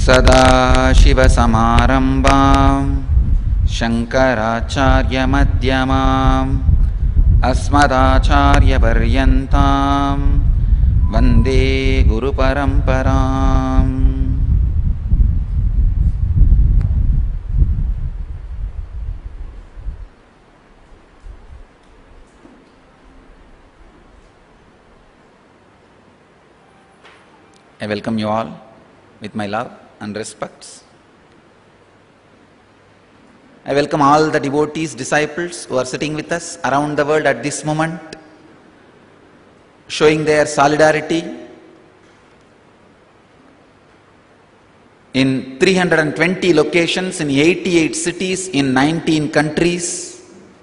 सदाशिवसमारम्भां शङ्कराचार्यमध्यमाम् अस्मदाचार्यपर्यन्तां वन्दे गुरुपरम्पराम्। I welcome you all with my love and respects. I welcome all the devotees, disciples who are sitting with us around the world at this moment, showing their solidarity in 320 locations in 88 cities in 19 countries.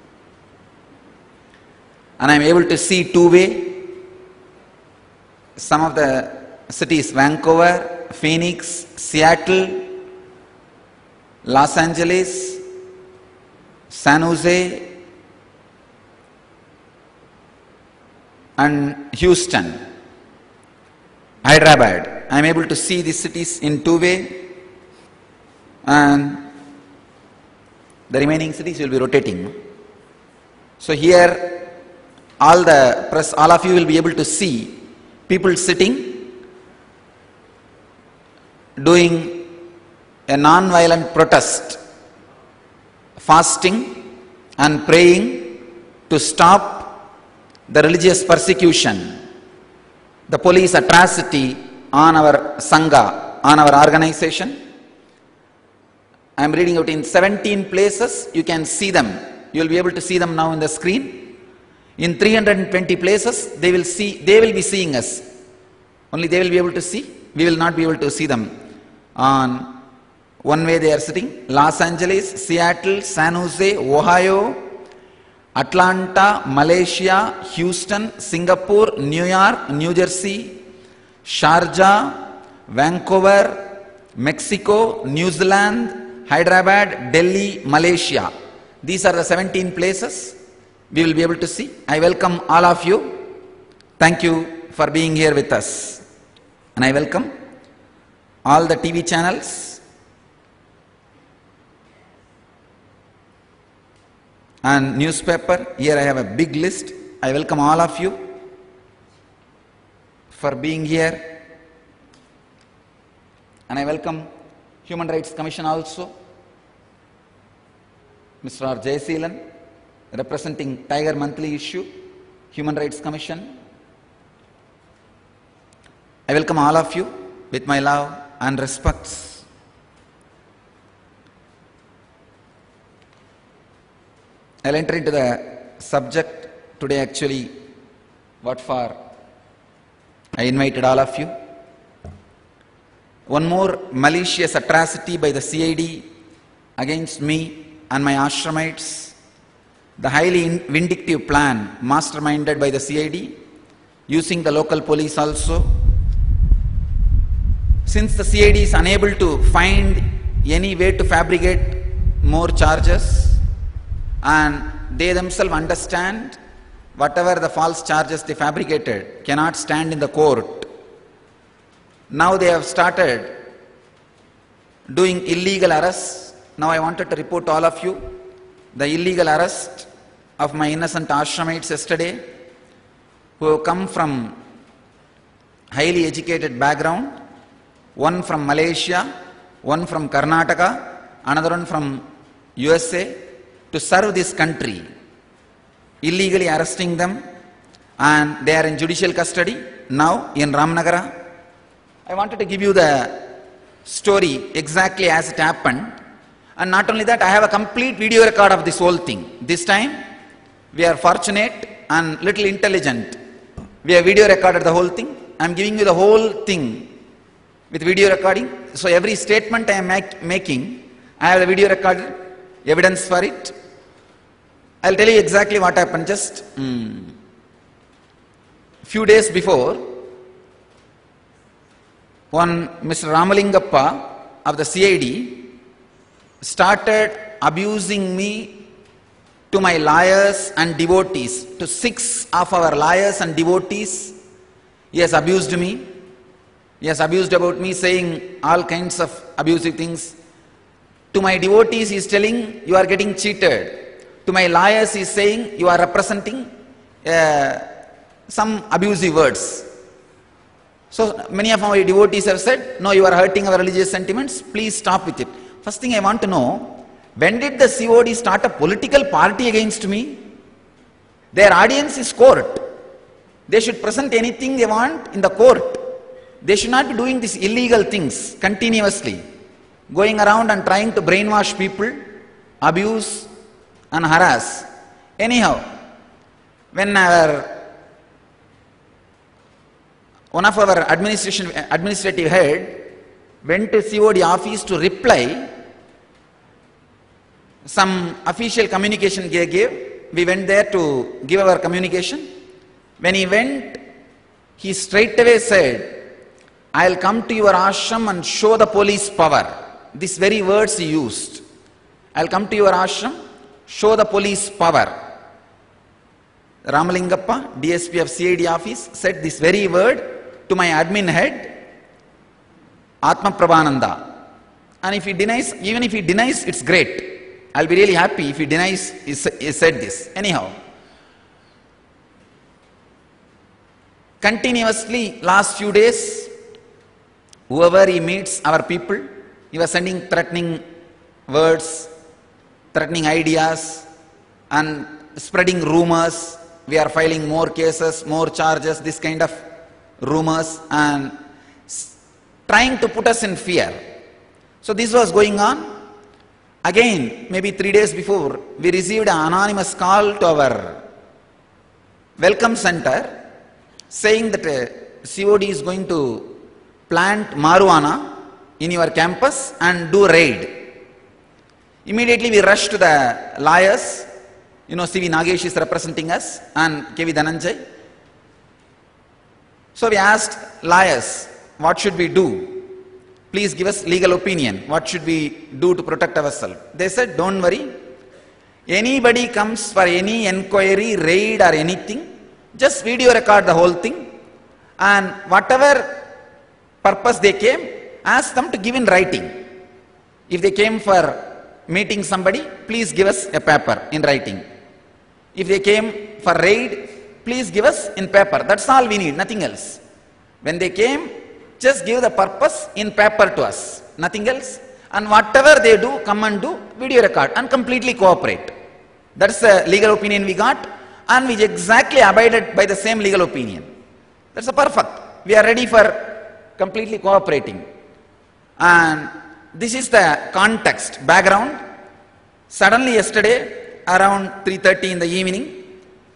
And I am able to see two-way. Some of the cities: Vancouver, Phoenix, Seattle, Los Angeles, San Jose, and Houston, Hyderabad. I am able to see these cities in two-way, and the remaining cities will be rotating. So here, all the press, all of you will be able to see people sitting, doing a non-violent protest, fasting and praying to stop the religious persecution, the police atrocity on our Sangha, on our organization. I am reading out in 17 places. You can see them. You will be able to see them now in the screen. In 320 places, they will be seeing us. Only they will be able to see. We will not be able to see them. On one way they are sitting: Los Angeles, Seattle, San Jose, Ohio, Atlanta, Malaysia, Houston, Singapore, New York, New Jersey, Sharjah, Vancouver, Mexico, New Zealand, Hyderabad, Delhi, Malaysia. These are the 17 places we will be able to see. I welcome all of you. Thank you for being here with us. And I welcome all the TV channels and newspaper. Here I have a big list. I welcome all of you for being here. And I welcome Human Rights Commission also, Mr. R. Jayaseelan, representing Tiger Monthly Issue, Human Rights Commission. I welcome all of you with my love and respects. I'll enter into the subject today. Actually, what for I invited all of you. One more malicious atrocity by the CID against me and my ashramites. The highly vindictive plan masterminded by the CID, using the local police also. Since the CID is unable to find any way to fabricate more charges, and they themselves understand whatever the false charges they fabricated cannot stand in the court, now they have started doing illegal arrests. Now I wanted to report to all of you the illegal arrest of my innocent ashramites yesterday, who have come from highly educated background. One from Malaysia, one from Karnataka, another one from USA, to serve this country, illegally arresting them, and they are in judicial custody now in Ramnagara. I wanted to give you the story exactly as it happened, and not only that, I have a complete video record of this whole thing. This time, we are fortunate and little intelligent. We have video recorded the whole thing. I am giving you the whole thing with video recording. So every statement I am making, I have the video recorded, evidence for it. I'll tell you exactly what happened. Just few days before, one Mr. Ramalingappa of the CID started abusing me to my lawyers and devotees. To 6 of our lawyers and devotees, he has abused me. He has abused about me, saying all kinds of abusive things. To my devotees, he is telling, you are getting cheated. To my lawyers, he is saying, you are representing some abusive words. So many of my devotees have said, no, you are hurting our religious sentiments, please stop with it. First thing I want to know, when did the COD start a political party against me? Their audience is court. They should present anything they want in the court. They should not be doing these illegal things continuously, going around and trying to brainwash people, abuse and harass. Anyhow, when one of our administrative head went to COD office to reply some official communication they gave, we went there to give our communication. When he went, he straightaway said, I'll come to your ashram and show the police power. These very words he used. I'll come to your ashram, show the police power. Ramalingappa, DSP of CID office, said this very word to my admin head, Atma Prabhananda. And if he denies, even if he denies, it's great. I'll be really happy if he denies he said this. Anyhow, continuously last few days, whoever he meets, our people, he was sending threatening words, threatening ideas and spreading rumors. We are filing more cases, more charges, this kind of rumors, and trying to put us in fear. So this was going on. Again, maybe 3 days before, we received an anonymous call to our welcome center saying that COD is going to plant marijuana in your campus and do raid. Immediately we rushed to the lawyers. You know, C.V. Nagesh is representing us and K.V. Dhananjay. So we asked lawyers, what should we do? Please give us legal opinion. What should we do to protect ourselves? They said, don't worry. Anybody comes for any enquiry, raid or anything, just video record the whole thing, and whatever purpose they came, ask them to give in writing. If they came for meeting somebody, please give us a paper in writing. If they came for raid, please give us in paper. That's all we need, nothing else. When they came, just give the purpose in paper to us, nothing else. And whatever they do, come and do, video record and completely cooperate. That's the legal opinion we got, and we exactly abided by the same legal opinion. That's a perfect. We are ready for completely cooperating. And this is the context, background. Suddenly yesterday, around 3:30 in the evening,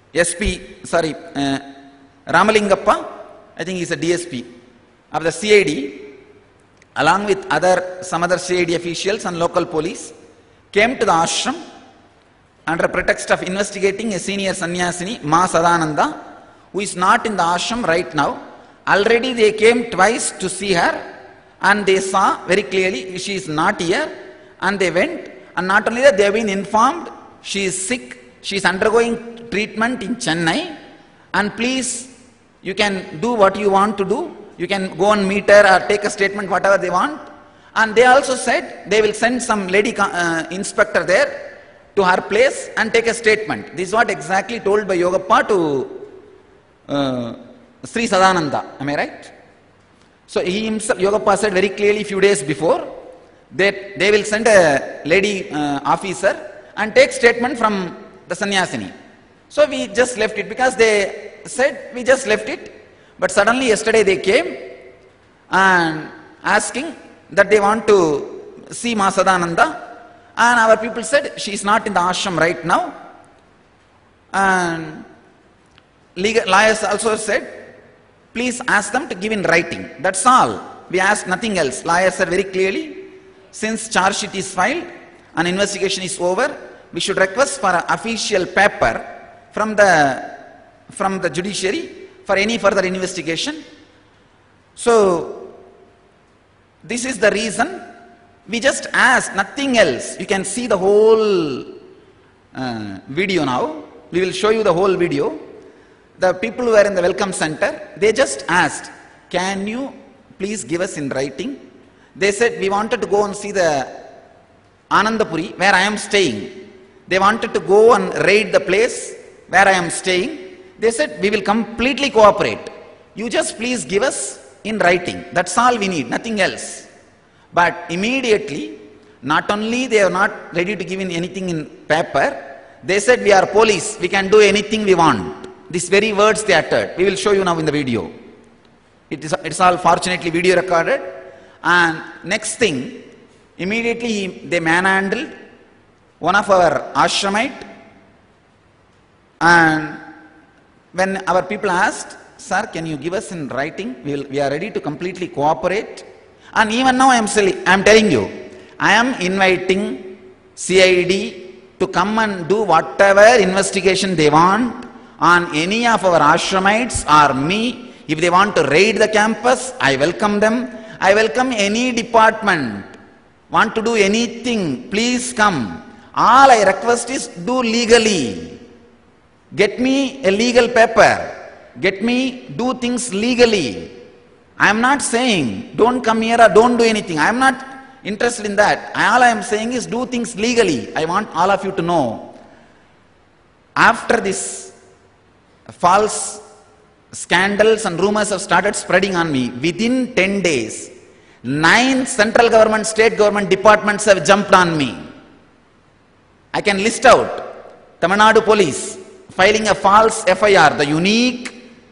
Ramalingappa, I think he's a DSP of the CID, along with some other CID officials and local police, came to the ashram under pretext of investigating a senior sannyasini, Ma Sadananda, who is not in the ashram right now. Already they came twice to see her, and they saw very clearly she is not here, and they went. And not only that, they have been informed she is sick, she is undergoing treatment in Chennai, and please, you can do what you want to do. You can go and meet her or take a statement, whatever they want. And they also said they will send some lady inspector there to her place and take a statement. This is what exactly told by Yogappa to Sri Sadananda. Am I right? So he himself, Yogappa said very clearly few days before that they will send a lady officer and take statement from the sannyasini. So we just left it because they said we just left it. But suddenly yesterday they came and asking that they want to see Ma Sadananda, and our people said she is not in the ashram right now. And lawyers also said, please ask them to give in writing. That's all. We asked nothing else. Lawyers said very clearly, since charge sheet is filed and investigation is over, we should request for an official paper from the judiciary for any further investigation. So this is the reason we just asked, nothing else. You can see the whole video now. We will show you the whole video. The people who were in the welcome center, they just asked, can you please give us in writing. They said, we wanted to go and see the Anandapuri, where I am staying. They wanted to go and raid the place where I am staying. They said, we will completely cooperate. You just please give us in writing. That's all we need, nothing else. But immediately, not only they are not ready to give in anything in paper, they said, we are police, we can do anything we want. These very words they uttered. We will show you now in the video. It's all fortunately video recorded. And next thing, immediately they manhandled one of our ashramite, and when our people asked, sir, can you give us in writing? We are ready to completely cooperate. And even now I am telling you, I am inviting CID to come and do whatever investigation they want on any of our ashramites or me. If they want to raid the campus, I welcome them. I welcome any department. Want to do anything, please come. All I request is do legally. Get me a legal paper. Get me do things legally. I am not saying don't come here or don't do anything. I am not interested in that. All I am saying is do things legally. I want all of you to know. After this false scandals and rumors have started spreading on me, within 10 days, 9 central government, state government departments have jumped on me. I can list out Tamil Nadu police filing a false FIR, the unique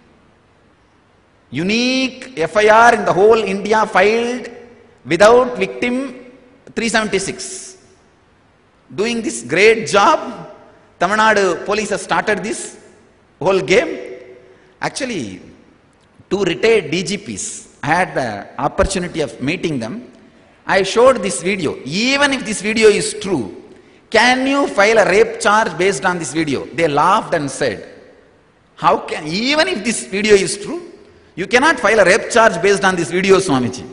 FIR in the whole India filed without victim 376. Doing this great job, Tamil Nadu police has started this whole game. Actually, 2 retired DGPs, I had the opportunity of meeting them. I showed this video. Even if this video is true, can you file a rape charge based on this video? They laughed and said, how can, even if this video is true, you cannot file a rape charge based on this video, Swamiji.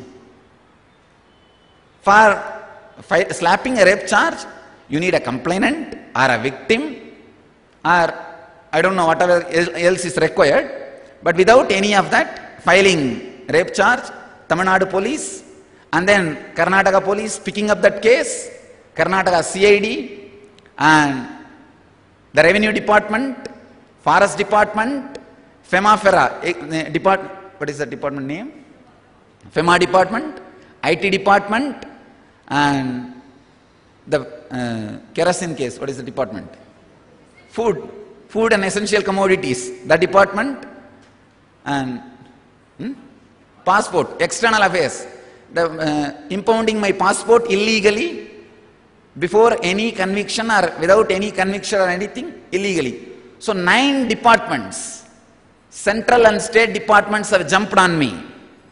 For slapping a rape charge, you need a complainant or a victim or I don't know whatever else is required. But without any of that, filing rape charge, Tamil Nadu police, and then Karnataka police picking up that case, Karnataka CID, and the revenue department, forest department, FEMA department, what is the department name? FEMA department, IT department, and the kerosene case, what is the department? Food and essential commodities, the department, and passport, external affairs, impounding my passport illegally before any conviction or without any conviction or anything, illegally. So 9 departments, central and state departments have jumped on me.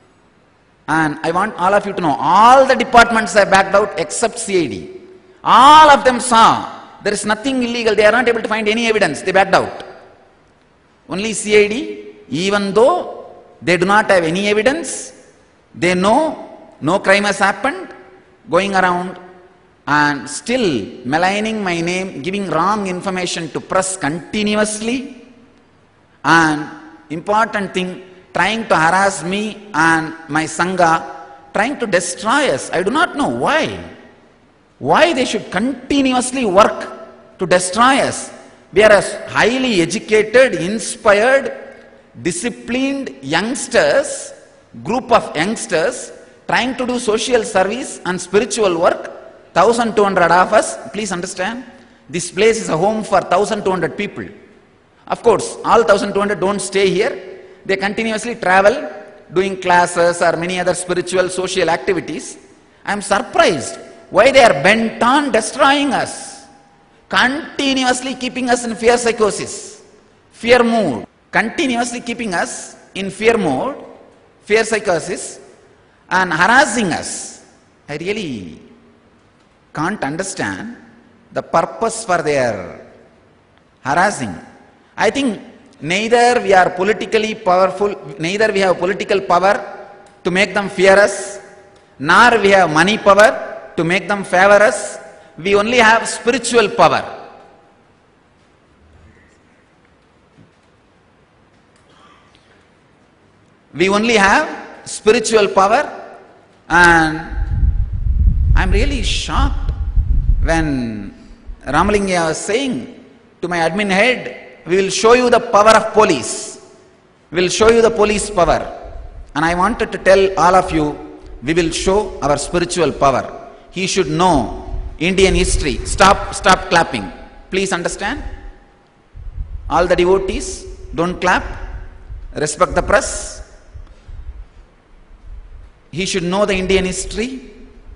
And I want all of you to know, all the departments have backed out except CID. All of them saw there is nothing illegal, they are not able to find any evidence, they backed out. Only CID, even though they do not have any evidence, they know no crime has happened, going around and still maligning my name, giving wrong information to press continuously, and important thing, trying to harass me and my Sangha, trying to destroy us. I do not know why. Why they should continuously work to destroy us. We are a highly educated, inspired, disciplined youngsters, group of youngsters trying to do social service and spiritual work. 1,200 of us, please understand, this place is a home for 1,200 people. Of course, all 1,200 don't stay here. They continuously travel, doing classes or many other spiritual, social activities. I am surprised why they are bent on destroying us, continuously keeping us in fear psychosis, fear mood, continuously keeping us in fear mode, fear psychosis, and harassing us. I really can't understand the purpose for their harassing. I think neither we are politically powerful, neither we have political power to make them fear us, nor we have money power to make them favor us. We only have spiritual power. We only have spiritual power. And I'm really shocked when Ramalingya was saying to my admin head, we will show you the power of police. We will show you the police power. And I wanted to tell all of you, we will show our spiritual power. He should know Indian history. Stop clapping. Please understand. All the devotees, don't clap. Respect the press. He should know the Indian history.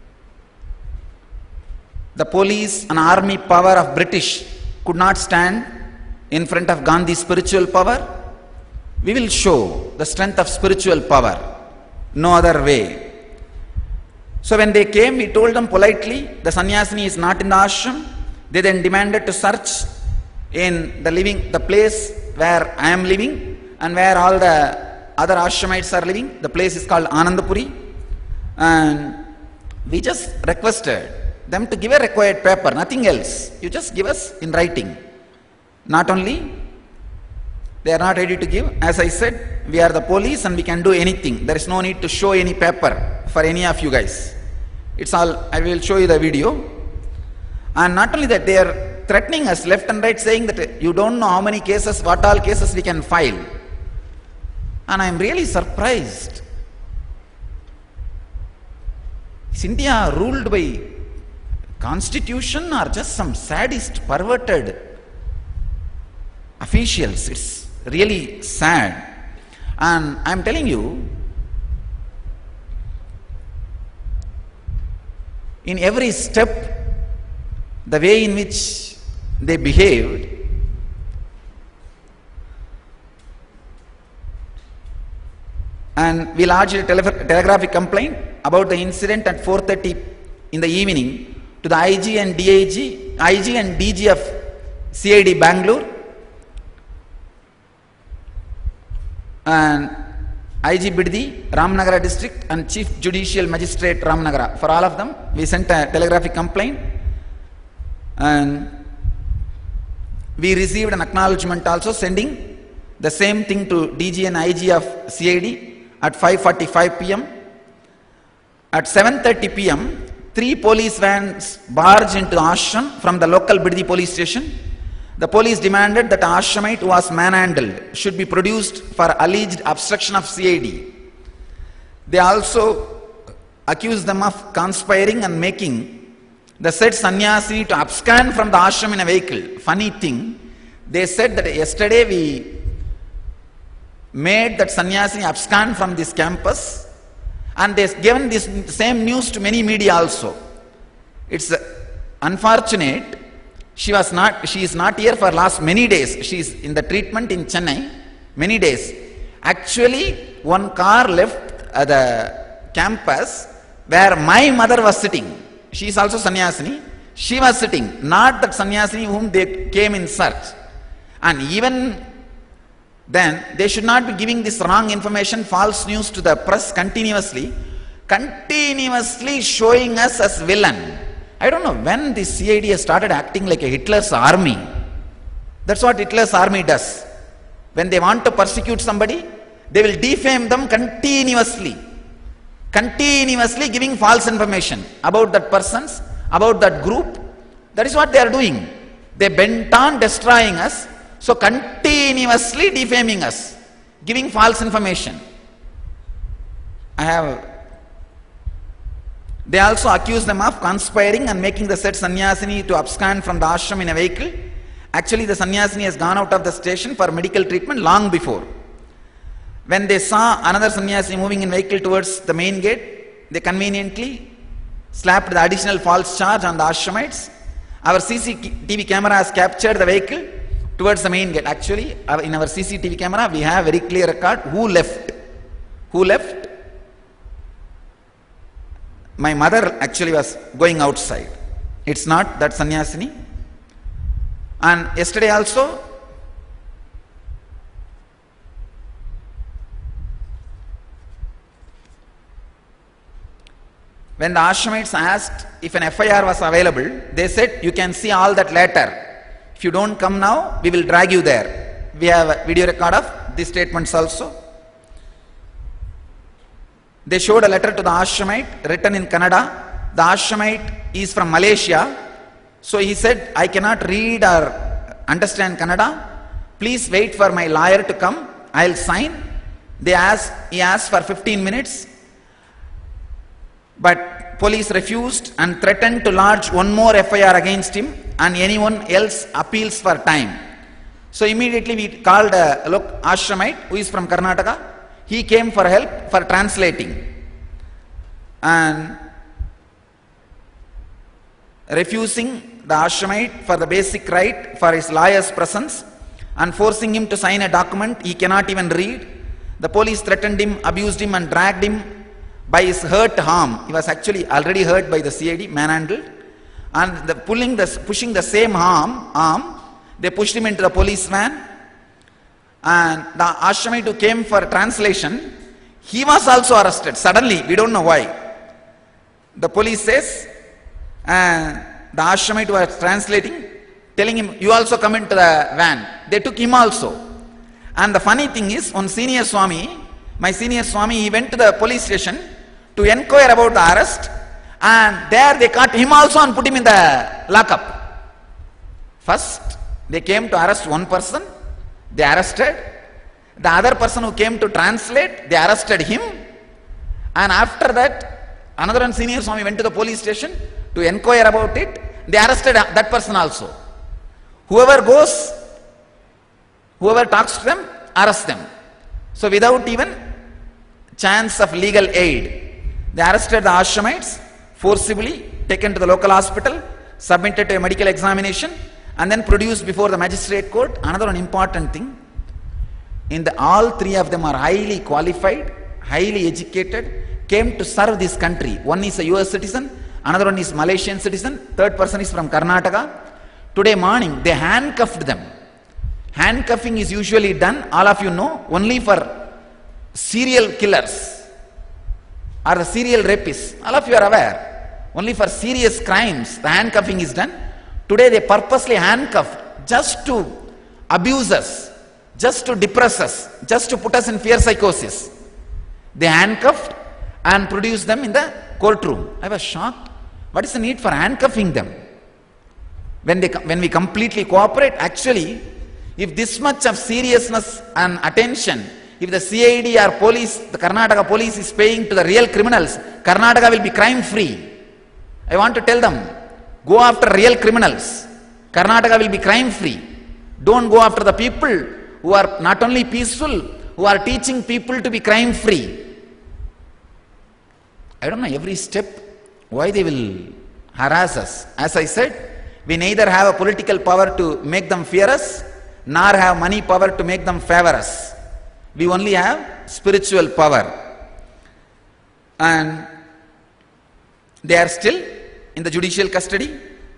The police and army power of British could not stand in front of Gandhi's spiritual power. We will show the strength of spiritual power. No other way. So when they came, we told them politely, the sannyasini is not in the ashram. They then demanded to search in the place where I am living and where all the other ashramites are living. The place is called Anandapuri. And we just requested them to give a required paper, nothing else. You just give us in writing. Not only, they are not ready to give. As I said, we are the police and we can do anything. There is no need to show any paper for any of you guys. It's all, I will show you the video. And not only that, they are threatening us left and right, saying that you don't know how many cases, what all cases we can file. And I am really surprised. Is India ruled by constitution or just some sadist, perverted officials? It's really sad. And I am telling you, in every step, the way in which they behaved, and we lodged a telegraphic complaint about the incident at 4:30 in the evening to the IG and DG of CID Bangalore and IG Biddi, Ramnagara district, and Chief Judicial Magistrate Ramnagara. For all of them, we sent a telegraphic complaint, and we received an acknowledgement also sending the same thing to DG and IG of CID at 5:45 p.m. At 7:30 p.m., 3 police vans barged into the ashram from the local Biddi police station. The police demanded that the ashramite who was manhandled should be produced for alleged obstruction of CID. They also accused them of conspiring and making the said sannyasini to abscond from the ashram in a vehicle. Funny thing, they said that yesterday we made that sannyasini abscond from this campus, and they've given this same news to many media also. It's unfortunate. She is not here for last many days. She is in the treatment in Chennai many days. Actually, one car left the campus where my mother was sitting. She is also sannyasini. She was sitting, not that sannyasini whom they came in search. And even then, they should not be giving this wrong information, false news to the press continuously showing us as villain. I don't know when the CID has started acting like a Hitler's army. That's what Hitler's army does. When they want to persecute somebody, they will defame them continuously giving false information about that persons, about that group. That is what they are doing. They bent on destroying us, so continuously defaming us, giving false information. They also accuse them of conspiring and making the said sannyasini to abscond from the ashram in a vehicle. Actually, the sannyasini has gone out of the station for medical treatment long before. When they saw another sannyasini moving in vehicle towards the main gate, they conveniently slapped the additional false charge on the ashramites. Our CCTV camera has captured the vehicle towards the main gate. Actually, in our CCTV camera, we have very clear record who left. My mother actually was going outside. It's not that sannyasini. And yesterday also, when the ashramites asked if an FIR was available, they said, you can see all that later. If you don't come now, we will drag you there. We have a video record of these statements also. They showed a letter to the ashramite written in Kannada. The ashramite is from Malaysia. So he said, I cannot read or understand Kannada. Please wait for my lawyer to come. I'll sign. He asked for 15 minutes. But police refused and threatened to lodge one more FIR against him and anyone else appeals for time. So immediately we called a ashramite who is from Karnataka. He came for help for translating and refusing the ashramite for the basic right for his lawyer's presence and forcing him to sign a document he cannot even read. The police threatened him, abused him and dragged him by his hurt arm. He was actually already hurt by the CID, manhandled, and pushing the same arm, they pushed him into the police van. And the ashramite who came for translation, he was also arrested suddenly. We don't know why. The police says, the ashramite who was translating, telling him, you also come into the van. They took him also. And the funny thing is, one senior Swami, my senior Swami, he went to the police station to inquire about the arrest, and there they caught him also and put him in the lockup. First, they came to arrest one person, they arrested. The other person who came to translate, they arrested him. And after that, another one senior Swami went to the police station to inquire about it. They arrested that person also. Whoever goes, whoever talks to them, arrest them. So without even chance of legal aid, they arrested the ashramites, forcibly taken to the local hospital, submitted to a medical examination, and then produced before the magistrate court. Another one important thing, all three of them are highly qualified, highly educated, came to serve this country. One is a US citizen, another one is Malaysian citizen, third person is from Karnataka. Today morning, they handcuffed them. Handcuffing is usually done, all of you know, only for serial killers or the serial rapists. All of you are aware. Only for serious crimes, the handcuffing is done. Today they purposely handcuffed just to abuse us, just to depress us, just to put us in fear psychosis. They handcuffed and produced them in the courtroom. I was shocked. What is the need for handcuffing them? When we completely cooperate, actually, if this much of seriousness and attention, if the CID or police, the Karnataka police is paying to the real criminals, Karnataka will be crime free. I want to tell them, go after real criminals. Karnataka will be crime free. Don't go after the people who are not only peaceful, who are teaching people to be crime free. I don't know every step why they will harass us. As I said, we neither have a political power to make them fear us, nor have money power to make them favor us. We only have spiritual power. And they are still in the judicial custody.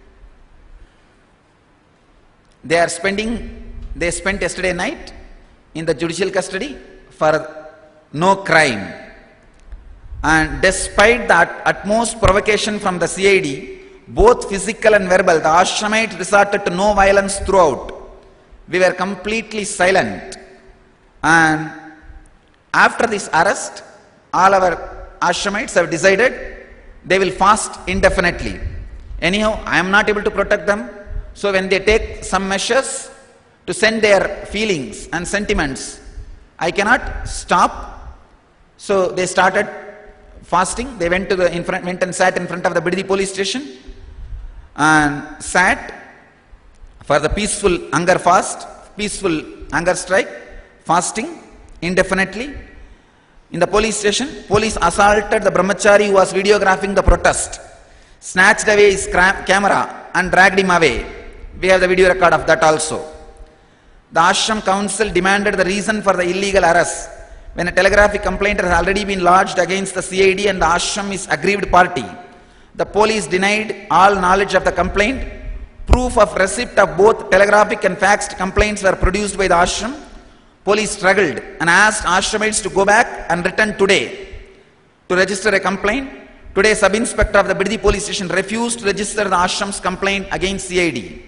They spent yesterday night in the judicial custody for no crime. And despite that utmost provocation from the CID, both physical and verbal, the ashramites resorted to no violence throughout. We were completely silent. And after this arrest, all our ashramites have decided they will fast indefinitely. Anyhow, I am not able to protect them. So when they take some measures to send their feelings and sentiments, I cannot stop. So they started fasting. They went and sat in front of the Bidadi police station and sat for the peaceful hunger fast, peaceful hunger strike, fasting indefinitely. In the police station, police assaulted the brahmachari who was videographing the protest, snatched away his camera and dragged him away. We have the video record of that also. The ashram council demanded the reason for the illegal arrest. When a telegraphic complaint has already been lodged against the CID and the ashram is aggrieved party, the police denied all knowledge of the complaint. Proof of receipt of both telegraphic and faxed complaints were produced by the ashram. Police struggled and asked ashramites to go back and return today to register a complaint. Today, sub-inspector of the Bidadi police station refused to register the ashram's complaint against CID.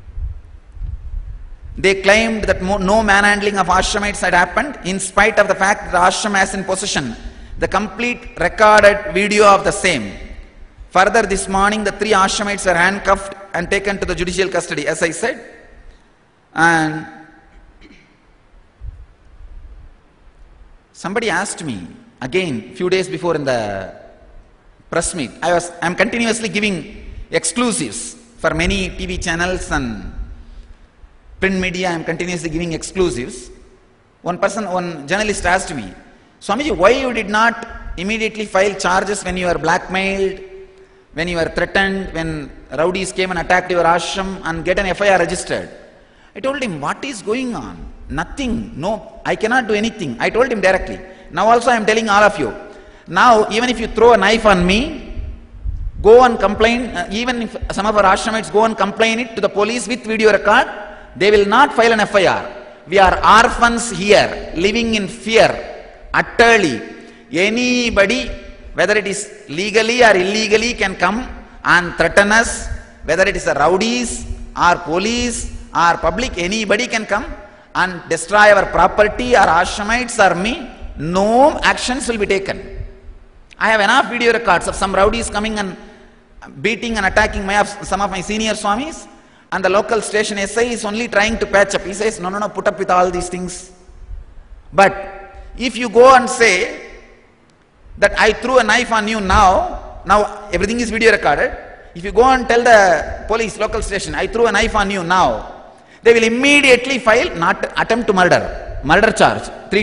They claimed that no manhandling of ashramites had happened in spite of the fact that the ashram has in possession the complete recorded video of the same. Further, this morning the 3 Ashramites were handcuffed and taken to the judicial custody, as I said. And somebody asked me again few days before in the press meet. I'm continuously giving exclusives for many TV channels and print media. I'm continuously giving exclusives. One journalist asked me, Swamiji, why you did not immediately file charges when you were blackmailed, when you were threatened, when rowdies came and attacked your ashram, and get an FIR registered? I told him, what is going on? Nothing. No, I cannot do anything. I told him directly. Now also I am telling all of you. Now, even if you throw a knife on me, go and complain, even if some of our ashramites go and complain it to the police with video record, they will not file an FIR. We are orphans here, living in fear, utterly. Anybody, whether it is legally or illegally, can come and threaten us, whether it is a rowdies or police or public, anybody can come and destroy our property or ashramites or me. No actions will be taken. I have enough video records of some rowdies coming and beating and attacking some of my senior swamis, and the local station SI is only trying to patch up. He says, no, put up with all these things. But if you go and say that I threw a knife on you now everything is video recorded. If you go and tell the police, local station, I threw a knife on you now, they will immediately file not attempt to murder charge,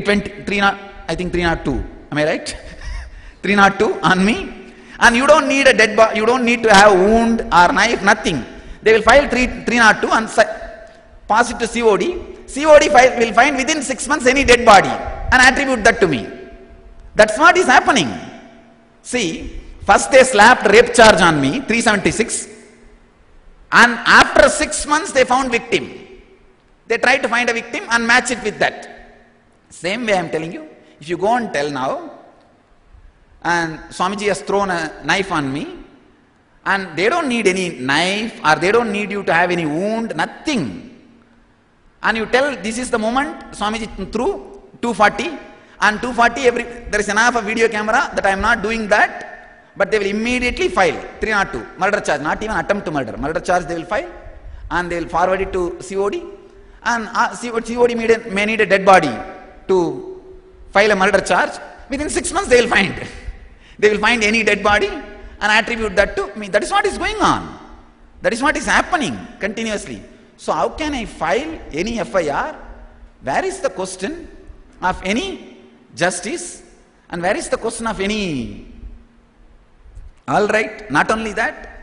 302. Am I right? 302 on me. And you don't need a dead body, you don't need to have wound or knife, nothing. They will file 302 and pass it to COD. COD will find within 6 months any dead body and attribute that to me. That's what is happening. See, first they slapped rape charge on me, 376, and after 6 months they found victim. They tried to find a victim and match it with that. Same way I am telling you, if you go and tell now, and Swamiji has thrown a knife on me, and they don't need any knife or they don't need you to have any wound, nothing. And you tell this is the moment Swamiji threw 240, and 240 there is enough of video camera that I am not doing that, but they will immediately file 302 murder charge, not even attempt to murder charge they will file, and they will forward it to COD, and COD may need a dead body to file a murder charge. Within 6 months they will find. They will find any dead body and attribute that to me. That is what is going on. That is what is happening continuously. So how can I file any FIR? Where is the question of any justice? And where is the question of any... All right, not only that.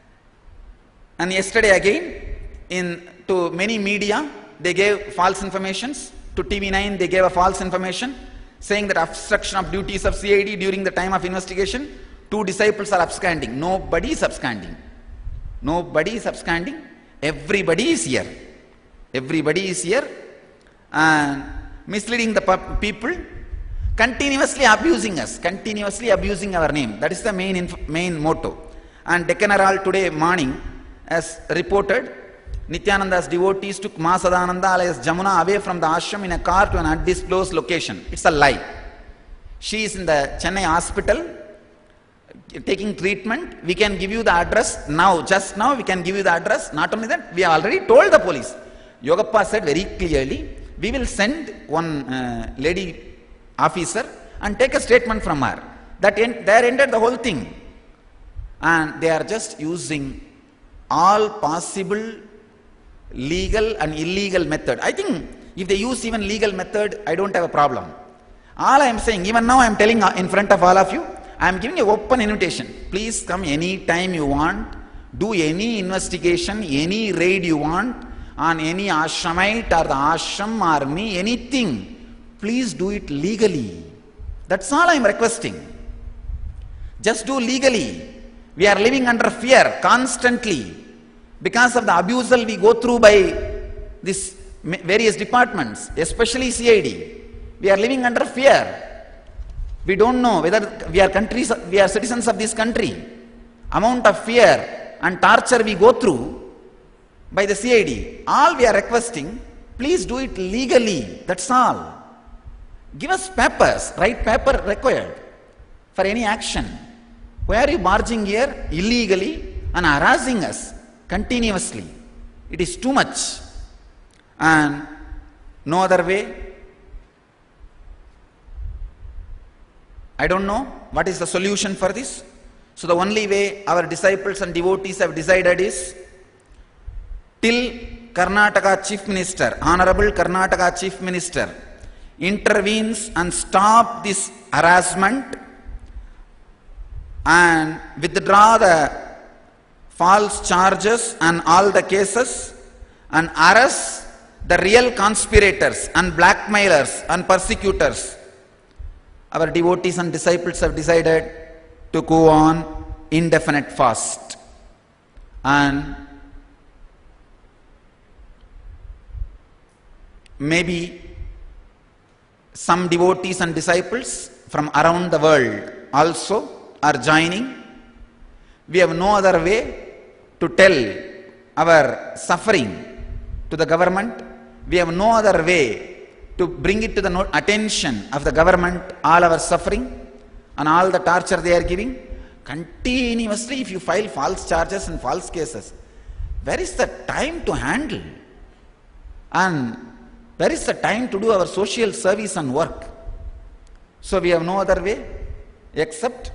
And yesterday again, to many media, they gave false informations. To TV9, they gave a false information, saying that obstruction of duties of CID during the time of investigation, 2 disciples are absconding. Nobody is absconding. Nobody is absconding. Everybody is here. Everybody is here and misleading the people, continuously abusing us, continuously abusing our name. That is the main motto. And Deccan Herald today morning has reported Nityananda's devotees took Ma Sadananda alias Jamuna away from the ashram in a car to an undisclosed location. It's a lie. She is in the Chennai hospital taking treatment. We can give you the address now, just now we can give you the address. Not only that, we have already told the police. Yogappa said very clearly, we will send one lady officer and take a statement from her. There ended the whole thing. And they are just using all possible legal and illegal method. I think if they use even legal method, I don't have a problem. All I am saying, even now I am telling in front of all of you, I am giving an open invitation. Please come any time you want, do any investigation, any raid you want on any ashramite or the ashram or me, anything. Please do it legally. That's all I am requesting. Just do legally. We are living under fear constantly because of the abusal we go through by these various departments, especially CID. We are living under fear. We don't know whether we are citizens of this country. Amount of fear and torture we go through by the CID. All we are requesting, please do it legally. That's all. Give us papers, right paper required. for any action. Why are you barging here illegally and harassing us continuously? It is too much. And no other way. I don't know what is the solution for this. So the only way our disciples and devotees have decided is, till Karnataka Chief Minister, Honorable Karnataka Chief Minister, intervenes and stop this harassment and withdraw the false charges and all the cases and arrest the real conspirators and blackmailers and persecutors, our devotees and disciples have decided to go on indefinite fast. And maybe some devotees and disciples from around the world also are joining. We have no other way to tell our suffering to the government. We have no other way to bring it to the attention of the government, all our suffering and all the torture they are giving. Continuously, if you file false charges and false cases, where is the time to handle? And where is the time to do our social service and work? So we have no other way except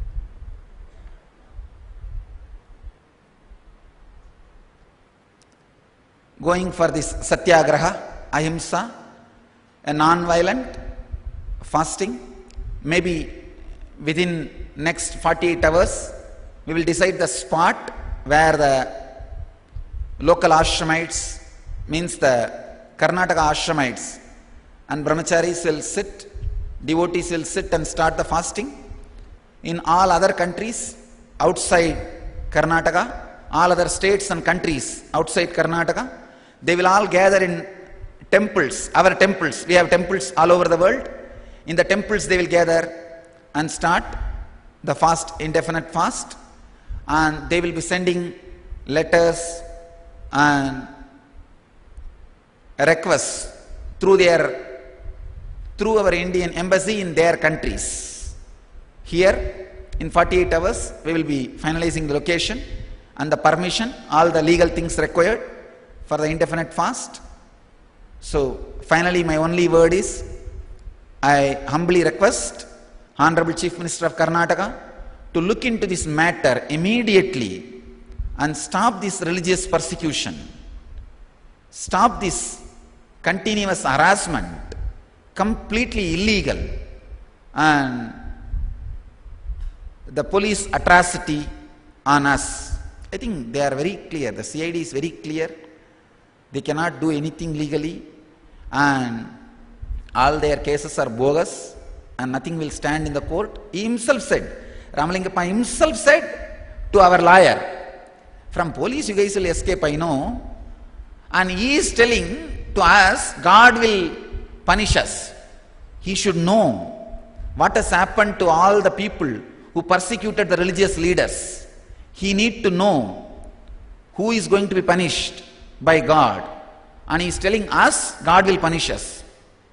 going for this satyagraha, ahimsa, a non-violent fasting. Maybe within next 48 hours, we will decide the spot where the local ashramites, means the Karnataka ashramites and brahmacharis will sit, devotees will sit and start the fasting. In all other countries outside Karnataka, all other states and countries outside Karnataka, they will all gather in temples, our temples. We have temples all over the world. In the temples they will gather and start the fast, indefinite fast, and they will be sending letters and requests through our Indian embassy in their countries. Here in 48 hours we will be finalizing the location and the permission, all the legal things required for the indefinite fast. So finally my only word is, I humbly request Honorable Chief Minister of Karnataka to look into this matter immediately and stop this religious persecution, stop this continuous harassment, completely illegal, and the police atrocity on us. I think they are very clear, the CID is very clear, they cannot do anything legally and all their cases are bogus and nothing will stand in the court. He himself said, Ramalingappa himself said to our lawyer, from police you guys will escape, I know, and he is telling to us, God will punish us. He should know what has happened to all the people who persecuted the religious leaders. He need to know who is going to be punished by God, and he is telling us God will punish us.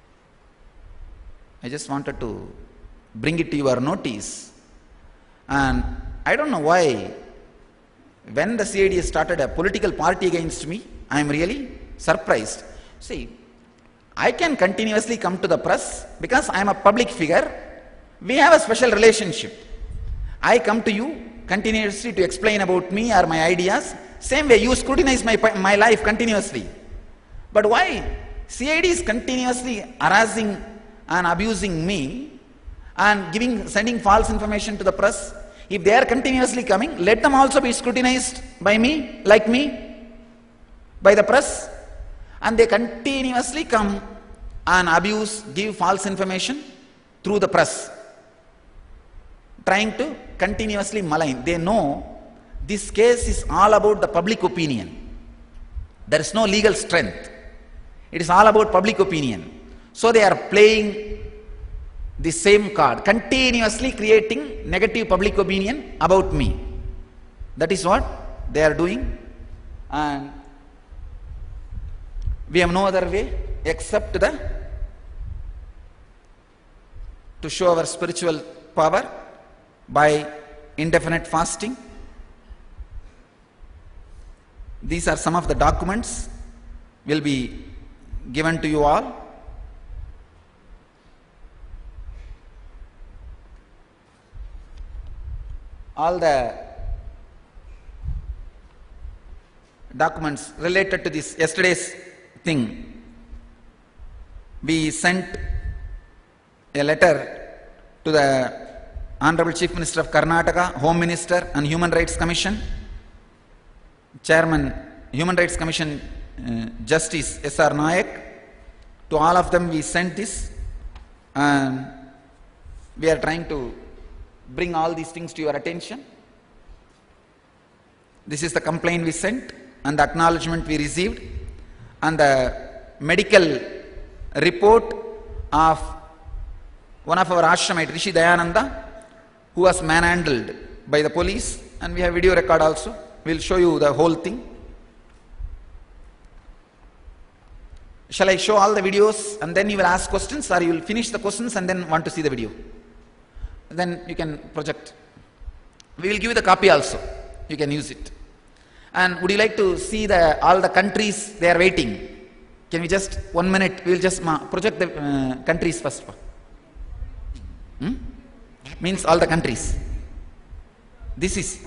I just wanted to bring it to your notice. And I don't know why, when the CID started a political party against me, I am really surprised. See, I can continuously come to the press because I am a public figure. We have a special relationship. I come to you continuously to explain about me or my ideas. Same way, you scrutinize my life continuously. But why CID is continuously harassing and abusing me and sending false information to the press? If they are continuously coming, let them also be scrutinized by me, like me, by the press. And they continuously come and abuse, give false information through the press, trying to continuously malign. They know this case is all about the public opinion. There is no legal strength. It is all about public opinion. So they are playing the same card, continuously creating negative public opinion about me. That is what they are doing. And we have no other way except to show our spiritual power by indefinite fasting. These are some of the documents will be given to you all. All the documents related to this yesterday's thing. We sent a letter to the Honorable Chief Minister of Karnataka, Home Minister and Human Rights Commission, Chairman, Human Rights Commission Justice S.R. Nayak. To all of them we sent this, and we are trying to bring all these things to your attention. This is the complaint we sent and the acknowledgement we received, and the medical report of one of our ashramite, Rishi Dayananda, who was manhandled by the police, and we have video record also. We will show you the whole thing. Shall I show all the videos and then you will ask questions, or you will finish the questions and then want to see the video? Then you can project. We will give you the copy also. You can use it. And would you like to see all the countries they are waiting? Can we just 1 minute? We will just project the countries first. Means all the countries. This is.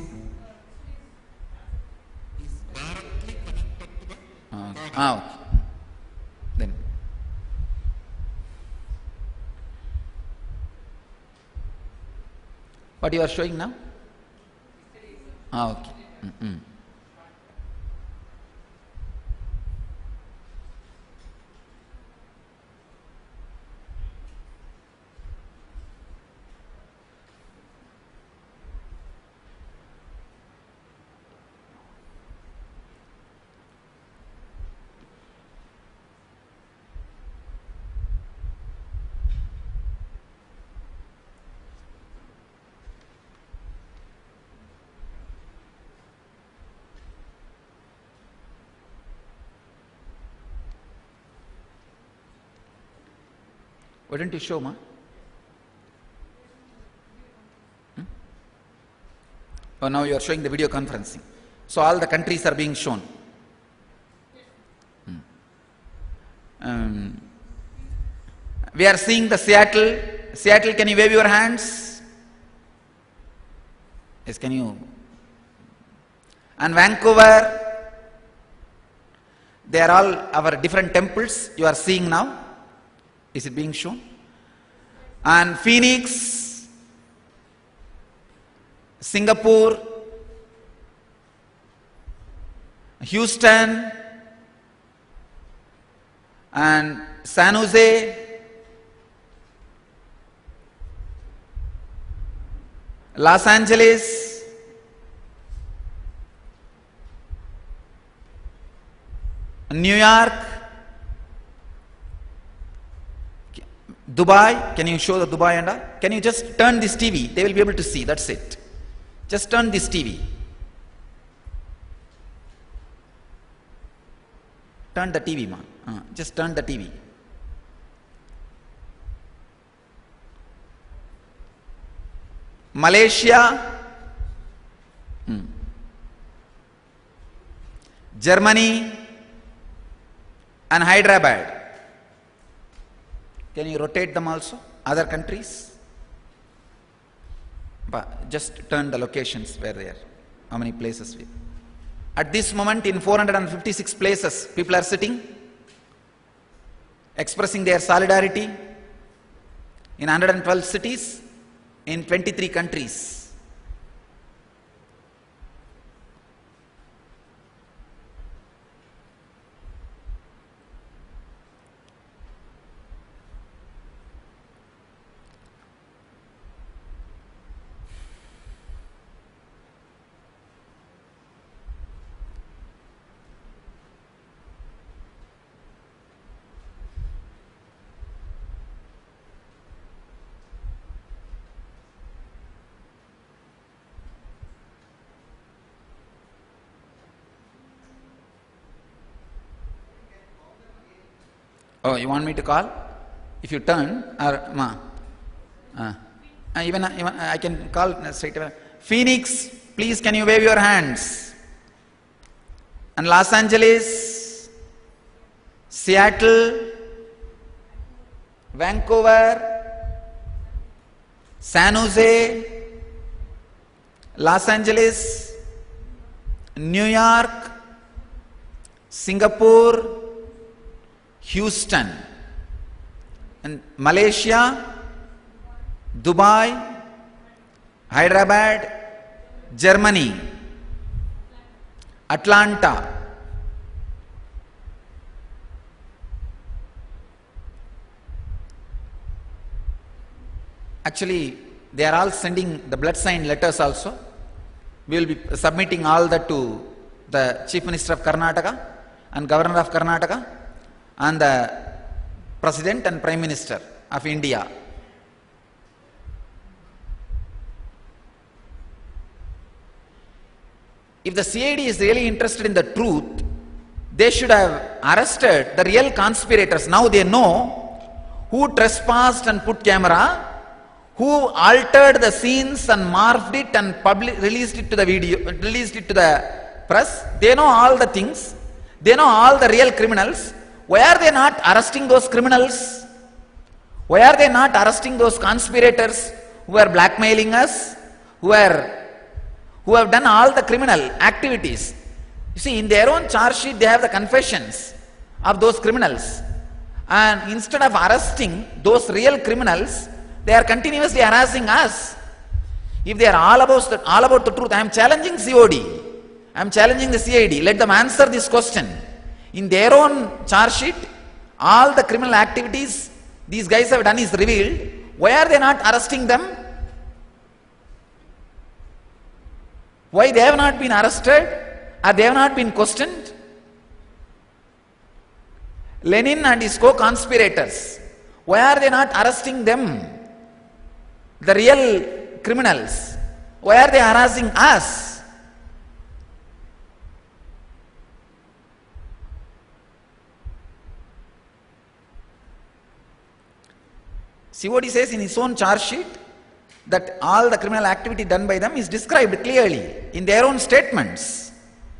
Okay. Then. What you are showing now? Okay. Why don't you show, ma? Oh, now you are showing the video conferencing. So all the countries are being shown. We are seeing the Seattle. Seattle, can you wave your hands? Yes, can you? And Vancouver. They are all our different temples you are seeing now. Is it being shown? And Phoenix, Singapore, Houston, and San Jose, Los Angeles, New York, Dubai. Can you show the Dubai and all? Can you just turn this TV? They will be able to see. That's it. Just turn this TV. Turn the TV, man. Just turn the TV. Malaysia, Germany, and Hyderabad. Can you rotate them also? Other countries? But just turn the locations where they are. How many places we are. At this moment, in 456 places, people are sitting, expressing their solidarity in 112 cities, in 23 countries. Oh, you want me to call? If you turn, or ma? Even I can call straight away. Phoenix, please can you wave your hands? And Los Angeles, Seattle, Vancouver, San Jose, Los Angeles, New York, Singapore, Houston, and Malaysia, Dubai, Hyderabad, Germany, Atlanta, actually they are all sending the blood sign letters also. We will be submitting all that to the Chief Minister of Karnataka and Governor of Karnataka and the President and Prime Minister of India. If the CID is really interested in the truth, they should have arrested the real conspirators. Now they know who trespassed and put camera, who altered the scenes and morphed it and released it to the video, released it to the press. They know all the things. They know all the real criminals. Why are they not arresting those criminals? Why are they not arresting those conspirators who are blackmailing us, who have done all the criminal activities? You see, in their own charge sheet, they have the confessions of those criminals. And instead of arresting those real criminals, they are continuously harassing us. If they are all about the truth, I am challenging COD. I am challenging the CID. Let them answer this question. In their own charge sheet, all the criminal activities these guys have done is revealed. Why are they not arresting them? Why they have not been arrested? Or they have not been questioned? Lenin and his co-conspirators, why are they not arresting them? The real criminals, why are they harassing us? COD says in his own charge sheet that all the criminal activity done by them is described clearly in their own statements.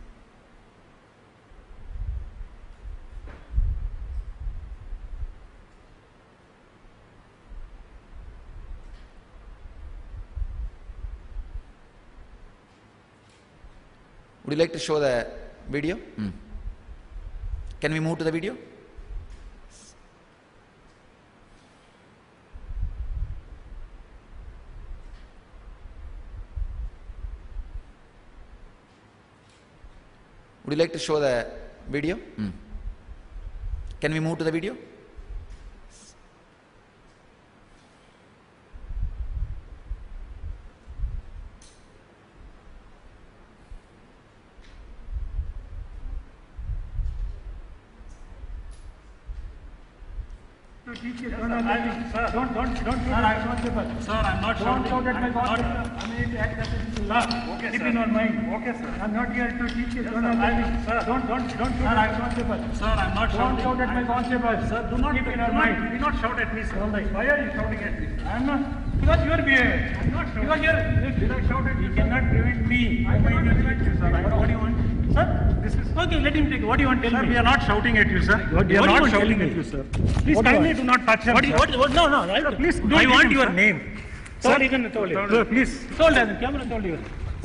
Would you like to show the video? Can we move to the video? Would you like to show the video? Can we move to the video? Sir, don't shoot at my constable. Sir, I'm not shouting. Don't shout at my constable. I mean, act as if it's law. Okay, keep in your mind. Okay, sir. I'm not here to teach you. Sir, don't shoot at my constable. Sir, I'm not shouting. Don't shout at my constable. Sir, do not keep in your mind. Do not shout at me, sir. Why are you shouting at me? I'm not. Because you are behaving. I'm not shouting. Because you're. Did I shout at you? You cannot prevent me. I cannot prevent you, sir. What do you want? Sir, this is... Okay, let him take. What do you want to tell me? Sir, we are not shouting at you, sir. We are not shouting at you, sir. Please kindly do not touch him, sir. No. Please don't. I want your name. Sir, please. Camera told you.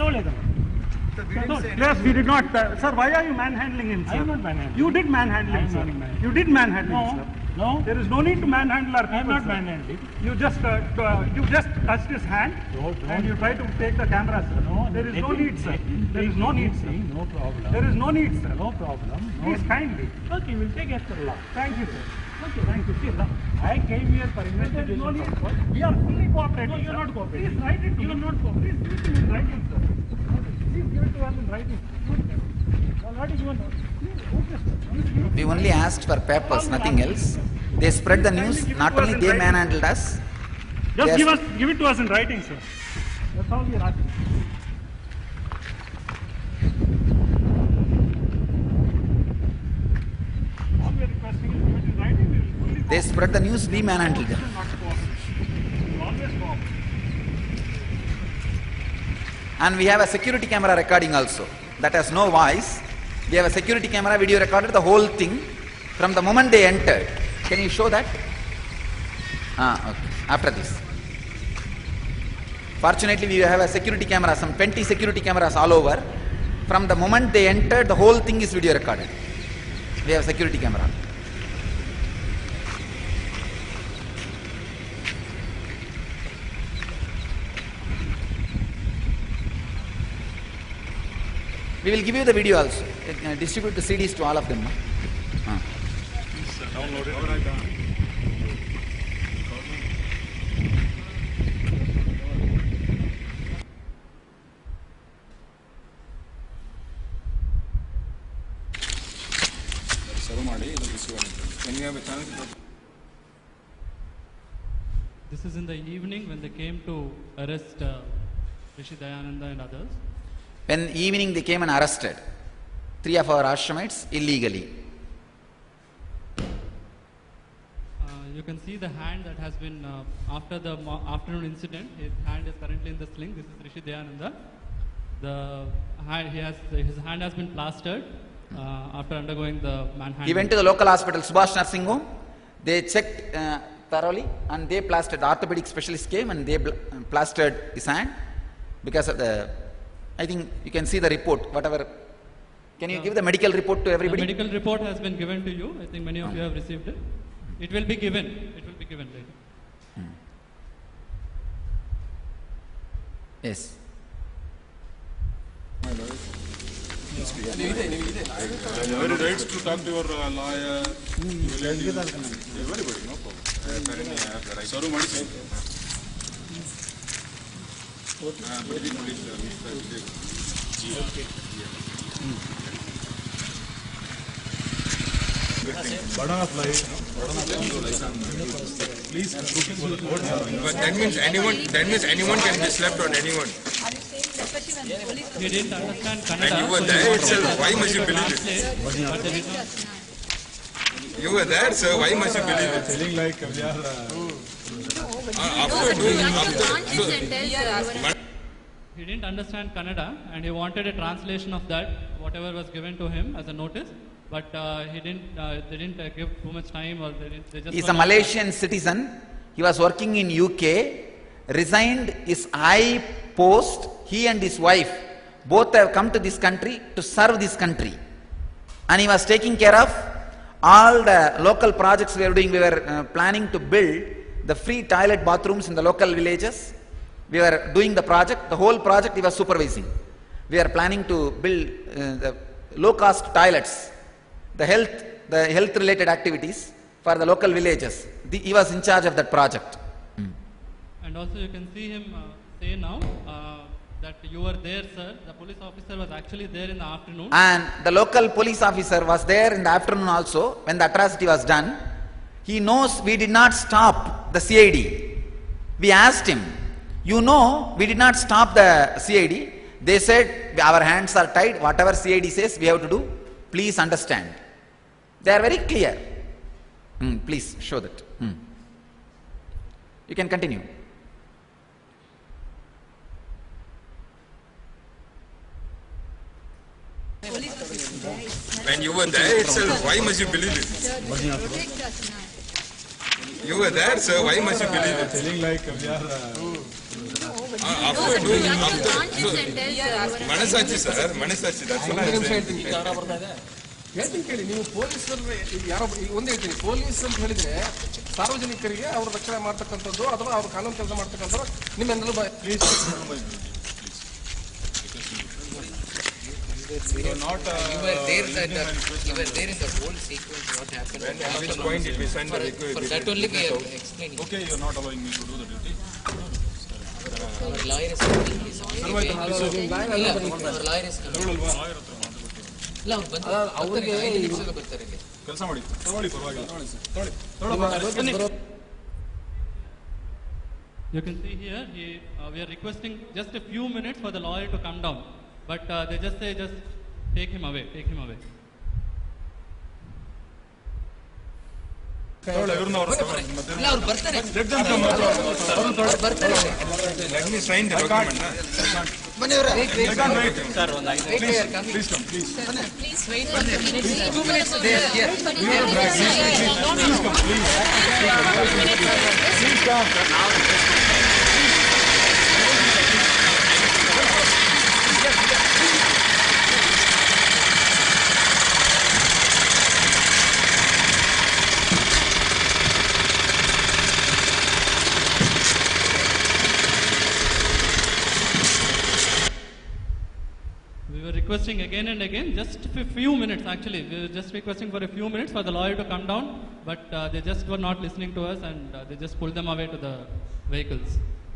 Yes, we did not. Sir, why are you manhandling him, sir? I am not manhandling. You did manhandle him, sir. You did manhandle him, sir. No. There is no need to manhandle our people. I am not manhandling. You just touched his hand and you tried to take the camera, sir. No, there is no need, sir. There is no need, sir. No problem. There is no need, sir. No problem. Please kindly. Okay, we'll take it for law. Thank you, sir. Okay, thank you. See, I came here for investigation. No need. We are fully cooperating. No, you are not cooperating. Please write it to me. You are not cooperating. Please give it in writing, sir. Please give it to us in writing. What is your We only asked for papers, nothing else. They spread the news. Not only they manhandled us. Just give it to us in writing, sir. That's all we are asking. All we are requesting is give it in writing. They spread the news. We manhandled them. Always cooperate. And we have a security camera recording also. That has no voice. We have a security camera video recorded the whole thing from the moment they entered. Can you show that? Okay. After this. Fortunately, we have a security camera, some 20 security cameras all over. From the moment they entered, the whole thing is video recorded. We have a security camera. We will give you the video also. Distribute the CDs to all of them. Download it. This is in the evening when they came to arrest Rishi Dayananda and others. When evening they came and arrested 3 of our ashramites illegally. You can see the hand that has been, after the afternoon incident, his hand is currently in the sling. This is Rishi Dayananda. His hand has been plastered after undergoing the manhandling. He went to the local hospital, Subhash Nursing Home. They checked thoroughly and they plastered. The orthopedic specialist came and they plastered his hand because of the, I think you can see the report, whatever. Can you give the medical report to everybody? The medical report has been given to you. I think many of you have received it. It will be given. It will be given later. Yes. Very rights to talk to your lawyer. Everybody, no problem. Saru Madisi. Bada flight. Please. But that means anyone can be slapped on anyone. He didn't understand Kannada. And you were there itself. Why must you believe it? But there is no, You were there, sir. Why must you believe it? Telling like we are. he didn't understand Kannada and he wanted a translation of that, whatever was given to him as a notice. But they didn't give too much time, or they just. He's a Malaysian citizen. He was working in UK, resigned his high post. He and his wife both have come to this country to serve this country. And he was taking care of all the local projects we were doing. We were planning to build the free toilet bathrooms in the local villages. We were doing the project. The whole project he was supervising. We are planning to build the low-cost toilets. The health related activities for the local villages. He was in charge of that project. And also you can see him say now that you were there, sir. The police officer was actually there in the afternoon. And the local police officer was there in the afternoon also when the atrocity was done. He knows we did not stop the CID. We asked him, you know, we did not stop the CID. They said our hands are tied. Whatever CID says we have to do. Please understand. They are very clear. Please show that. You can continue. When you were there itself, why must you believe it? You were there, sir. Why must you believe it? Telling like we are. After doing, Manasachi, sir. Manasachi. That's what I'm saying. ಹೇಳ್ತೀನಿ ಕೇಳಿ, ನೀವು ಪೊಲೀಸರು ಯಾರೋ ಒಂದು ಹೇಳ್ತೀನಿ, police ಅಂತ ಹೇಳಿದ್ರೆ ಸಾರ್ವಜನಿಕರಿಗೆ ಅವ್ರ ರಕ್ಷಣೆ ಮಾಡ್ತಕ್ಕಂಥದ್ದು ಅಥವಾ ಅವ್ರ ಕಾನೂನು ಕೆಲಸ ಮಾಡ್ತಕ್ಕಂಥದ್ದು ನಿಮ್ಮೆಲ್ಲರೂ You were there in the whole sequence. What happened? At which point did we send the request? For that only we are explaining. Okay, you are not allowing me to do the duty. Our lawyer is coming. Our lawyer is coming. ಅವರಿಗೆ ಕೆಲಸ ಮಾಡಿ ತಗೊಳ್ಳಿ, ಪರವಾಗಿಲ್ಲ. You can see here, we are requesting just a few minutes for the lawyer to come down. But they just say, just take him away, take him away. ಇವ್ರನ್ನ ಅವ್ರ ಇಲ್ಲ ಅವ್ರು ಬರ್ತಾರೆ let them come out. ಅವ್ರು ಬರ್ತಾರೆ Let me sign the document. Wait, Sir, please come, please. Please wait for 2 minutes. 2 minutes there here requesting again and again, just for a few minutes actually. We were just requesting for a few minutes for the lawyer to come down, but they just were not listening to us and they just pulled them away to the vehicles.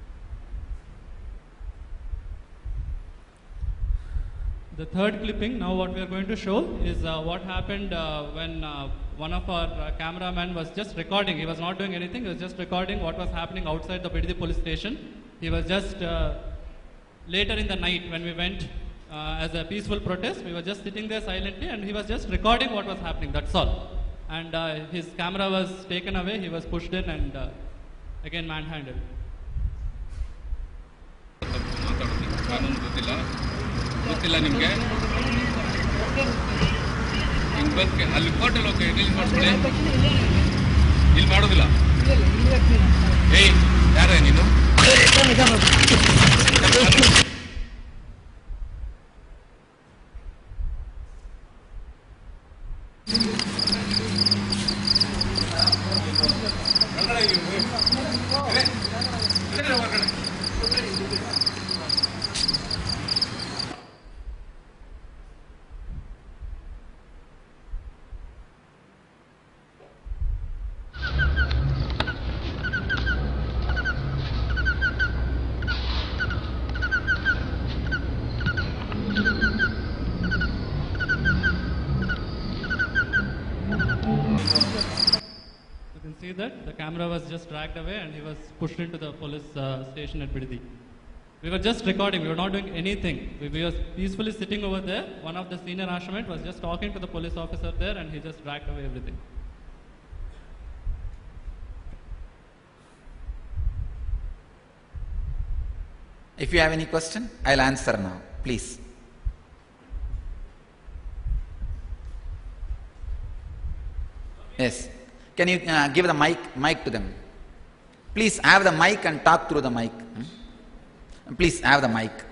The third clipping, now what we are going to show is what happened when one of our cameramen was just recording. He was not doing anything, he was just recording what was happening outside the Bidadi police station. He was just later in the night when we went as a peaceful protest, we were just sitting there silently and he was just recording what was happening, that's all. And his camera was taken away, he was pushed in and again manhandled. ಕಾನೂನು ಗೊತ್ತಿಲ್ಲ ನಿಮಗೆ ಹಿಂಗೆ ಬಂದು ಅಲ್ಲಿ ಕೋರ್ಟಲ್ಲಿ ಹೋಗಿ release ಮಾಡಿಸ್ಕೊಳ್ಳಿ. ಇಲ್ಲಿ ಮಾಡೋದಿಲ್ಲ. ಏಯ್ ಯಾರೇ ನೀನು? That the camera was just dragged away and he was pushed into the police station at Bidadi. We were just recording, we were not doing anything. We were peacefully sitting over there. One of the senior ashramite was just talking to the police officer there and he just dragged away everything. If you have any question, I'll answer now, please. Yes. Can you give the mic to them? Please have the mic and talk through the mic. Please have the mic.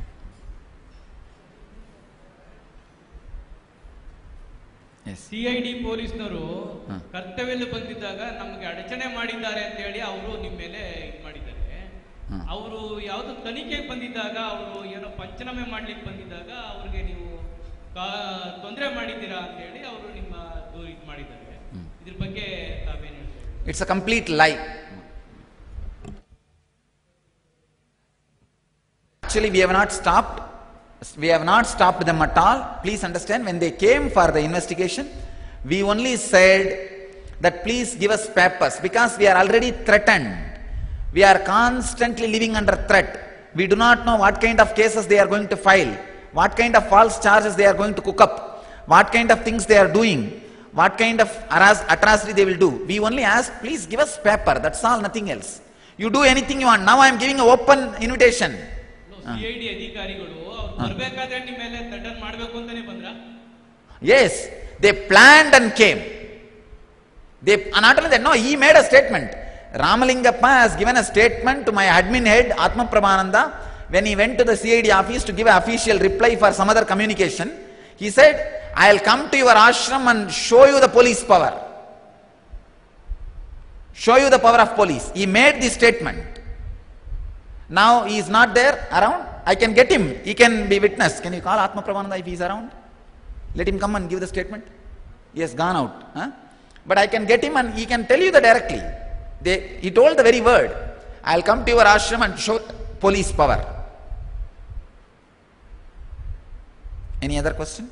Yes. CID ಪೊಲೀಸ್ನವರು ಕರ್ತವ್ಯದಲ್ಲಿ ಬಂದಿದ್ದಾಗ ನಮಗೆ ಅಡಚಣೆ ಮಾಡಿದ್ದಾರೆ ಅಂತ ಹೇಳಿ ಅವರು ನಿಮ್ಮ ಮೇಲೆ ಇದು ಮಾಡಿದ್ದಾರೆ. ಅವರು ಯಾವುದು ತನಿಖೆಗೆ ಬಂದಿದ್ದಾಗ ಅವರು ಏನೋ ಪಂಚನಾಮೆ ಮಾಡ್ಲಿಕ್ಕೆ ಬಂದಿದ್ದಾಗ ಅವ್ರಿಗೆ ನೀವು ತೊಂದರೆ ಮಾಡಿದ್ದೀರಾ ಅಂತ ಹೇಳಿ ಅವರು ನಿಮ್ಮ ಇದು ಮಾಡಿದ್ದಾರೆ. ಇದ್ರ ಬಗ್ಗೆ ತಾವೇನು ಹೇಳ್ತೀರಾ? It's a complete lie. Actually, we have not stopped. We have not stopped them at all. Please understand, when they came for the investigation, we only said that please give us papers because we are already threatened. We are constantly living under threat. We do not know what kind of cases they are going to file, what kind of false charges they are going to cook up, what kind of things they are doing, what kind of atrocity they will do. We only ask, please give us paper, that's all, nothing else. You do anything you want. Now I am giving an open invitation. CID ಅಧಿಕಾರಿಗಳು ಅವರು ಬರಬೇಕಾದ್ರೆ ನಿಮ್ಮ ಮೇಲೆ threaten ಮಾಡಬೇಕು ಅಂತಾನೆ ಬಂದ್ರ? Yes, they planned and came. They not only that, no, he made a statement. Ramalingappa has given a statement to my admin head Atma Prabhananda when he went to the CID office to give an official reply for some other communication. He said, I'll come to your ashram and show you the police power. Show you the power of police. He made this statement. Now he is not there around. I can get him. He can be witness. Can you call Atma Prabhananda if he is around? Let him come and give the statement. He has gone out. Huh? But I can get him and he can tell you that directly. He told the very word. I'll come to your ashram and show police power. Any other question?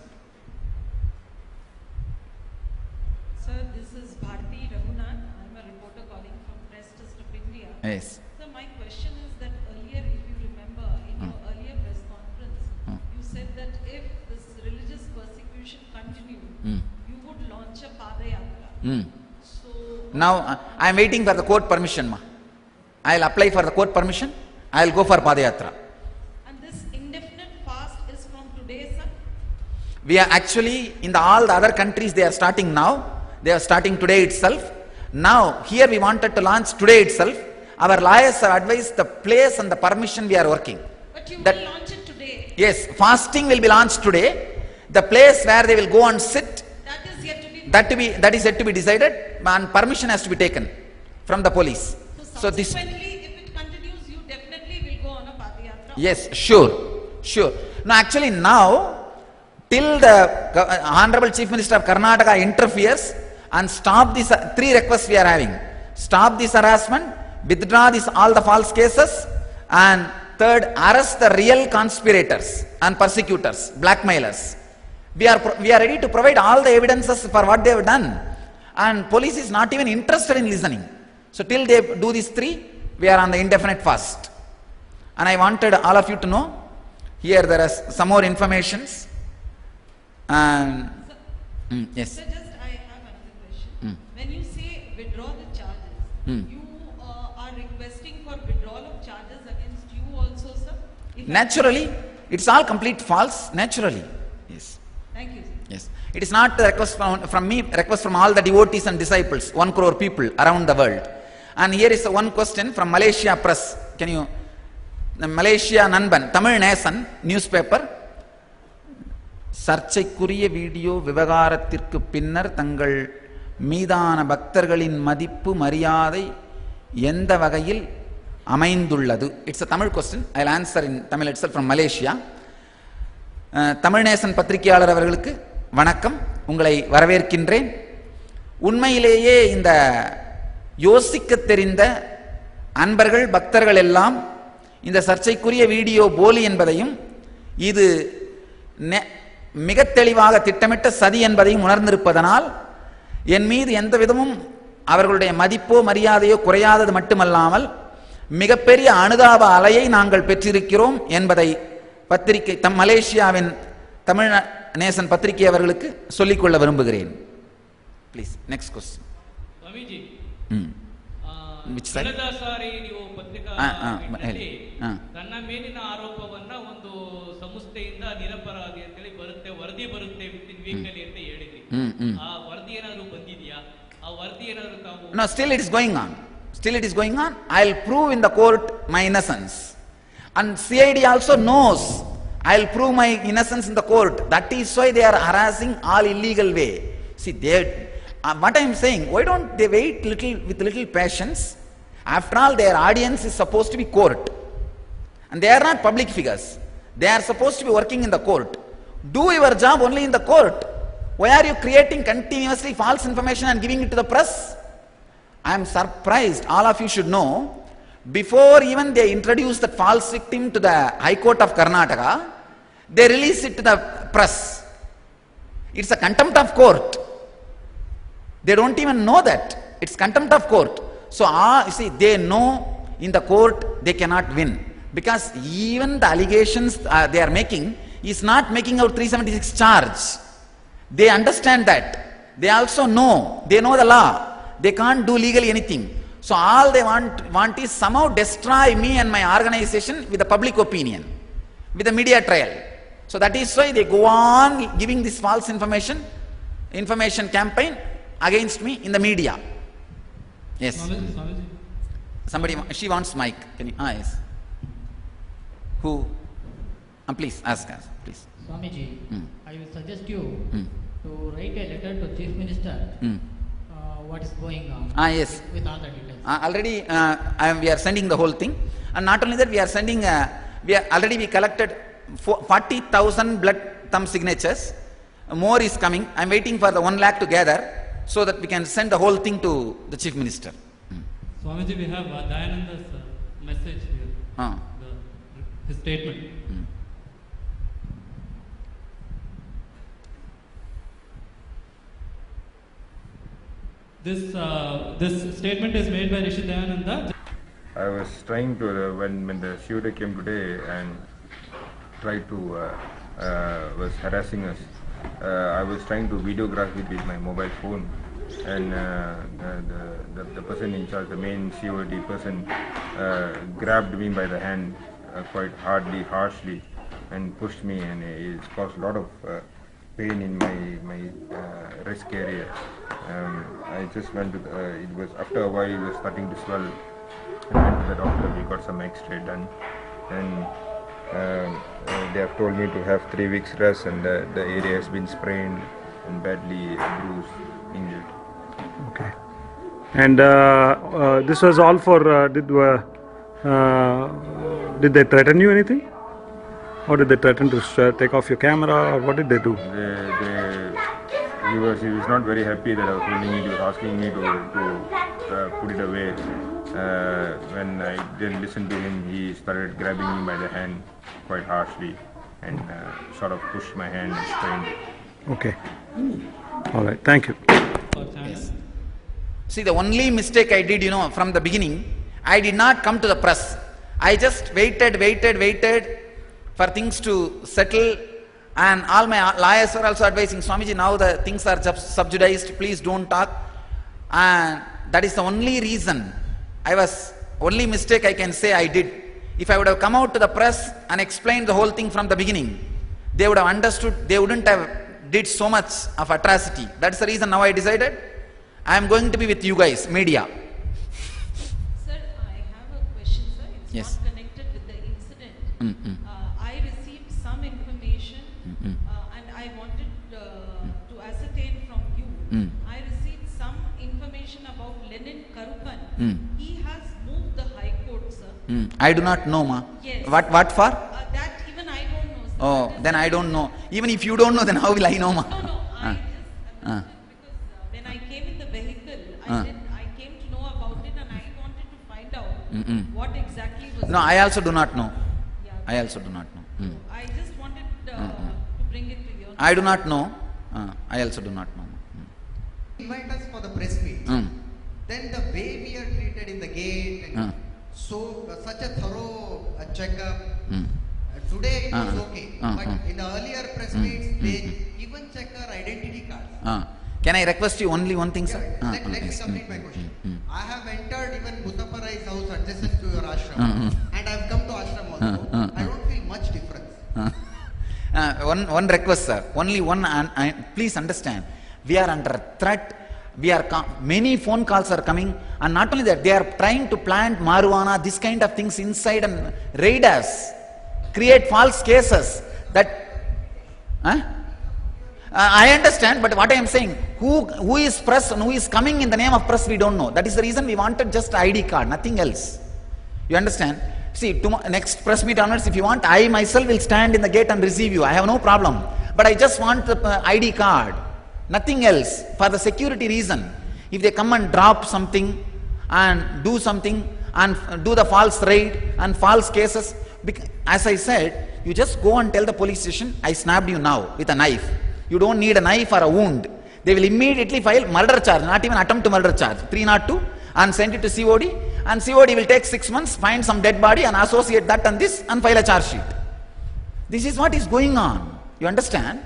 Sir, this is Bharti Raghunath. I'm a reporter calling from Press Trust of India. Yes. So my question is that earlier, if you remember, in your earlier press conference, you said that if this religious persecution continued, you would launch a Padayatra. So Now I am waiting for the court permission, ma. I will apply for the court permission. I will go for Padayatra. And this indefinite fast is from today, sir? We are actually, in all the other countries, they are starting now. They are starting today itself. Now, here we wanted to launch today itself. Our lawyers have advised the place and the permission we are working. But you That- will launch it today. Yes, fasting will be launched today. The place where they will go and sit, That is yet to be. that is yet to be decided, and permission has to be taken from the police. So this, Subsequently, if it continues, you definitely will go on a Padayatra. yes, sure. No, actually now, till the Honorable Chief Minister of Karnataka interferes and stop these three requests we are having. Stop this harassment, withdraw all the false cases, and third, arrest the real conspirators and persecutors, blackmailers. We are ready to provide all the evidences for what they have done, and police is not even interested in listening. So till they do these three, we are on the indefinite fast. And I wanted all of you to know, here there is some more informations. And yes. So just I have another question. When you say withdraw the charges, you are requesting for withdrawal of charges against you also, sir? If I- Naturally, it's all complete false. Naturally, yes. Thank you, sir. Yes. It is not the request from me, request from all the devotees and disciples, 1 crore people around the world. And here is one question from Malaysia Press. Can you, the Malaysia Nanban, Tamil Nation newspaper. சர்ச்சைக்குரிய video விவகாரத்திற்கு பின்னர் தங்கள் மீதான பக்தர்களின் மதிப்பு மரியாதை எந்த வகையில் அமைந்துள்ளது? It's a Tamil question. I'll answer in Tamil itself from Malaysia. Tamil நேசன் பத்திரிகையாளர் அவர்களுக்கு வணக்கம், உங்களை வரவேற்கின்றேன். உண்மையிலேயே இந்த யோசிக்க தெரிந்த அன்பர்கள் பக்தர்கள் எல்லாம் இந்த சர்ச்சைக்குரிய வீடியோ போலி என்பதையும் இது மிக தெளிவாக திட்டமிட்ட சதி என்பதையும் உணர்ந்திருப்பதனால் என் மீது எந்த விதமும் அவர்களுடைய மதிப்போ மரியாதையோ குறையாதது மட்டுமல்லாமல் மிகப்பெரிய அனுதாப அலையை நாங்கள் பெற்றிருக்கிறோம் என்பதை பத்திரிகை மலேசியாவின் தமிழ் நேசன் பத்திரிகை அவர்களுக்கு சொல்லிக்கொள்ள விரும்புகிறேன். Please next question. Swamiji, Which side? ಕಳೆದ ಸಾರಿ ನೀವು ಪತ್ರಿಕಾ ಹೇಳಿ. ತನ್ನ ಮೇಲಿನ ಆರೋಪವನ್ನ ಒಂದು ಸಂಸ್ಥೆಯಿಂದ ನಿರಪರಾಧಿ ಅಂತೇಳಿ ಬರುತ್ತೆ, ವರದಿ ಬರುತ್ತೆ ವಿತಿನ್ ವೀಕ್ ಅಲ್ಲಿ ಅಂತ ಹೇಳಿದ್ರಿ. ಆ ವರದಿ ಏನಾದ್ರು ಬಂದಿದ್ಯಾ? ಆ ವರದಿ ಏನಾದ್ರು ತಾವು? No, still it is going on. Still it is going on. I'll prove in the court my innocence. And CID also knows I'll prove my innocence in the court. That is why they are harassing all illegal way. See, what I am saying, why don't they wait with little patience? After all, their audience is supposed to be court. And they are not public figures. They are supposed to be working in the court. Do your job only in the court. Why are you creating continuously false information and giving it to the press? I am surprised. All of you should know, before even they introduce that false victim to the High Court of Karnataka, they release it to the press. It's a contempt of court. They don't even know that. It's contempt of court. So, you see, they know in the court they cannot win. Because even the allegations they are making is not making out 376 charge. They understand that. They also know. They know the law. They can't do legally anything. So all they want is somehow destroy me and my organization with the public opinion, with the media trial. So that is why they go on giving this false information campaign against me in the media. Yes. Swamiji. Somebody, she wants mic. Can you? Yes. Who? Please ask us, please. Swamiji, I will suggest you to write a letter to Chief Minister. What is going on? Yes. With all the details. Already, we are sending the whole thing, and not only that, we are sending. We collected 40,000 blood thumb signatures. More is coming. I am waiting for the 1 lakh to gather, so that we can send the whole thing to the Chief Minister. Swamiji, we have Dayananda's message here. His statement. This statement is made by Rishi Dayananda. I was trying to, when the shooter came today and tried to, was harassing us, I was trying to videograph it with my mobile phone, and the person in charge, the main COD person, grabbed me by the hand quite harshly, and pushed me, and it's caused a lot of pain in my wrist area. I just went to it was after a while it was starting to swell. I went to the doctor. We got some X-ray done, and they have told me to have 3 weeks rest, and the area has been sprained and badly bruised, injured. Okay. And this was all for, did they threaten you anything? Or did they threaten to take off your camera, or what did they do? He was not very happy that I was holding it. He was asking me to put it away. When I didn't listen to him, he started grabbing me by the hand quite harshly and sort of pushed my hand and strained it. Okay. All right. Thank you. Yes. See, the only mistake I did, from the beginning, I did not come to the press. I just waited for things to settle, and all my lawyers were also advising, Swamiji, now the things are subjudiced, please don't talk. And that is the only reason only mistake I can say I did. If I would have come out to the press and explained the whole thing from the beginning, they would have understood, they wouldn't have did so much of atrocity. That's the reason now I decided I am going to be with you guys, media. Sir, I have a question, sir. It's Yes. not connected with the incident. I received some information and I wanted to ascertain from you. I received some information about Lenin Karukan. He has moved the High Court, sir. I do not know, ma. Yes. What for? That even I don't know, sir. Oh, then I don't know. Even if you don't know, then how will I know, ma? No, I just understood because when I came in the vehicle, I came to know about it and I wanted to find out what exactly was. No, I also do not know. Yeah. I also do not know. I just wanted to bring it to your. I do not know. I also do not know. Invite us for the press meet. Then the way we are treated in the gate, and such a thorough checkup. Today it was okay, but in the earlier press meets, they even check our identity cards. Can I request you only one thing, sir? Let me complete my question. I have entered even Muttappa Rai's house adjacent to your ashram, and I have come to ashram also. I don't feel much difference. One request, sir. Only one. Please understand. We are under threat. Many phone calls are coming, and not only that, they are trying to plant marijuana, this kind of things inside and raid us, create false cases. I understand, but what I am saying, who is press and who is coming in the name of press, we don't know. That is the reason we wanted just ID card, nothing else. You understand? See, next press meet onwards, if you want, I myself will stand in the gate and receive you. I have no problem. But I just want the ID card. Nothing else, for the security reason. If they come and drop something and do something and do the false raid and false cases, as I said, you just go and tell the police station, I snapped you now with a knife. You don't need a knife or a wound. They will immediately file murder charge, not even attempt to murder charge, 302, and send it to COD, and COD will take 6 months, find some dead body and associate that and this and file a charge sheet. This is what is going on. You understand?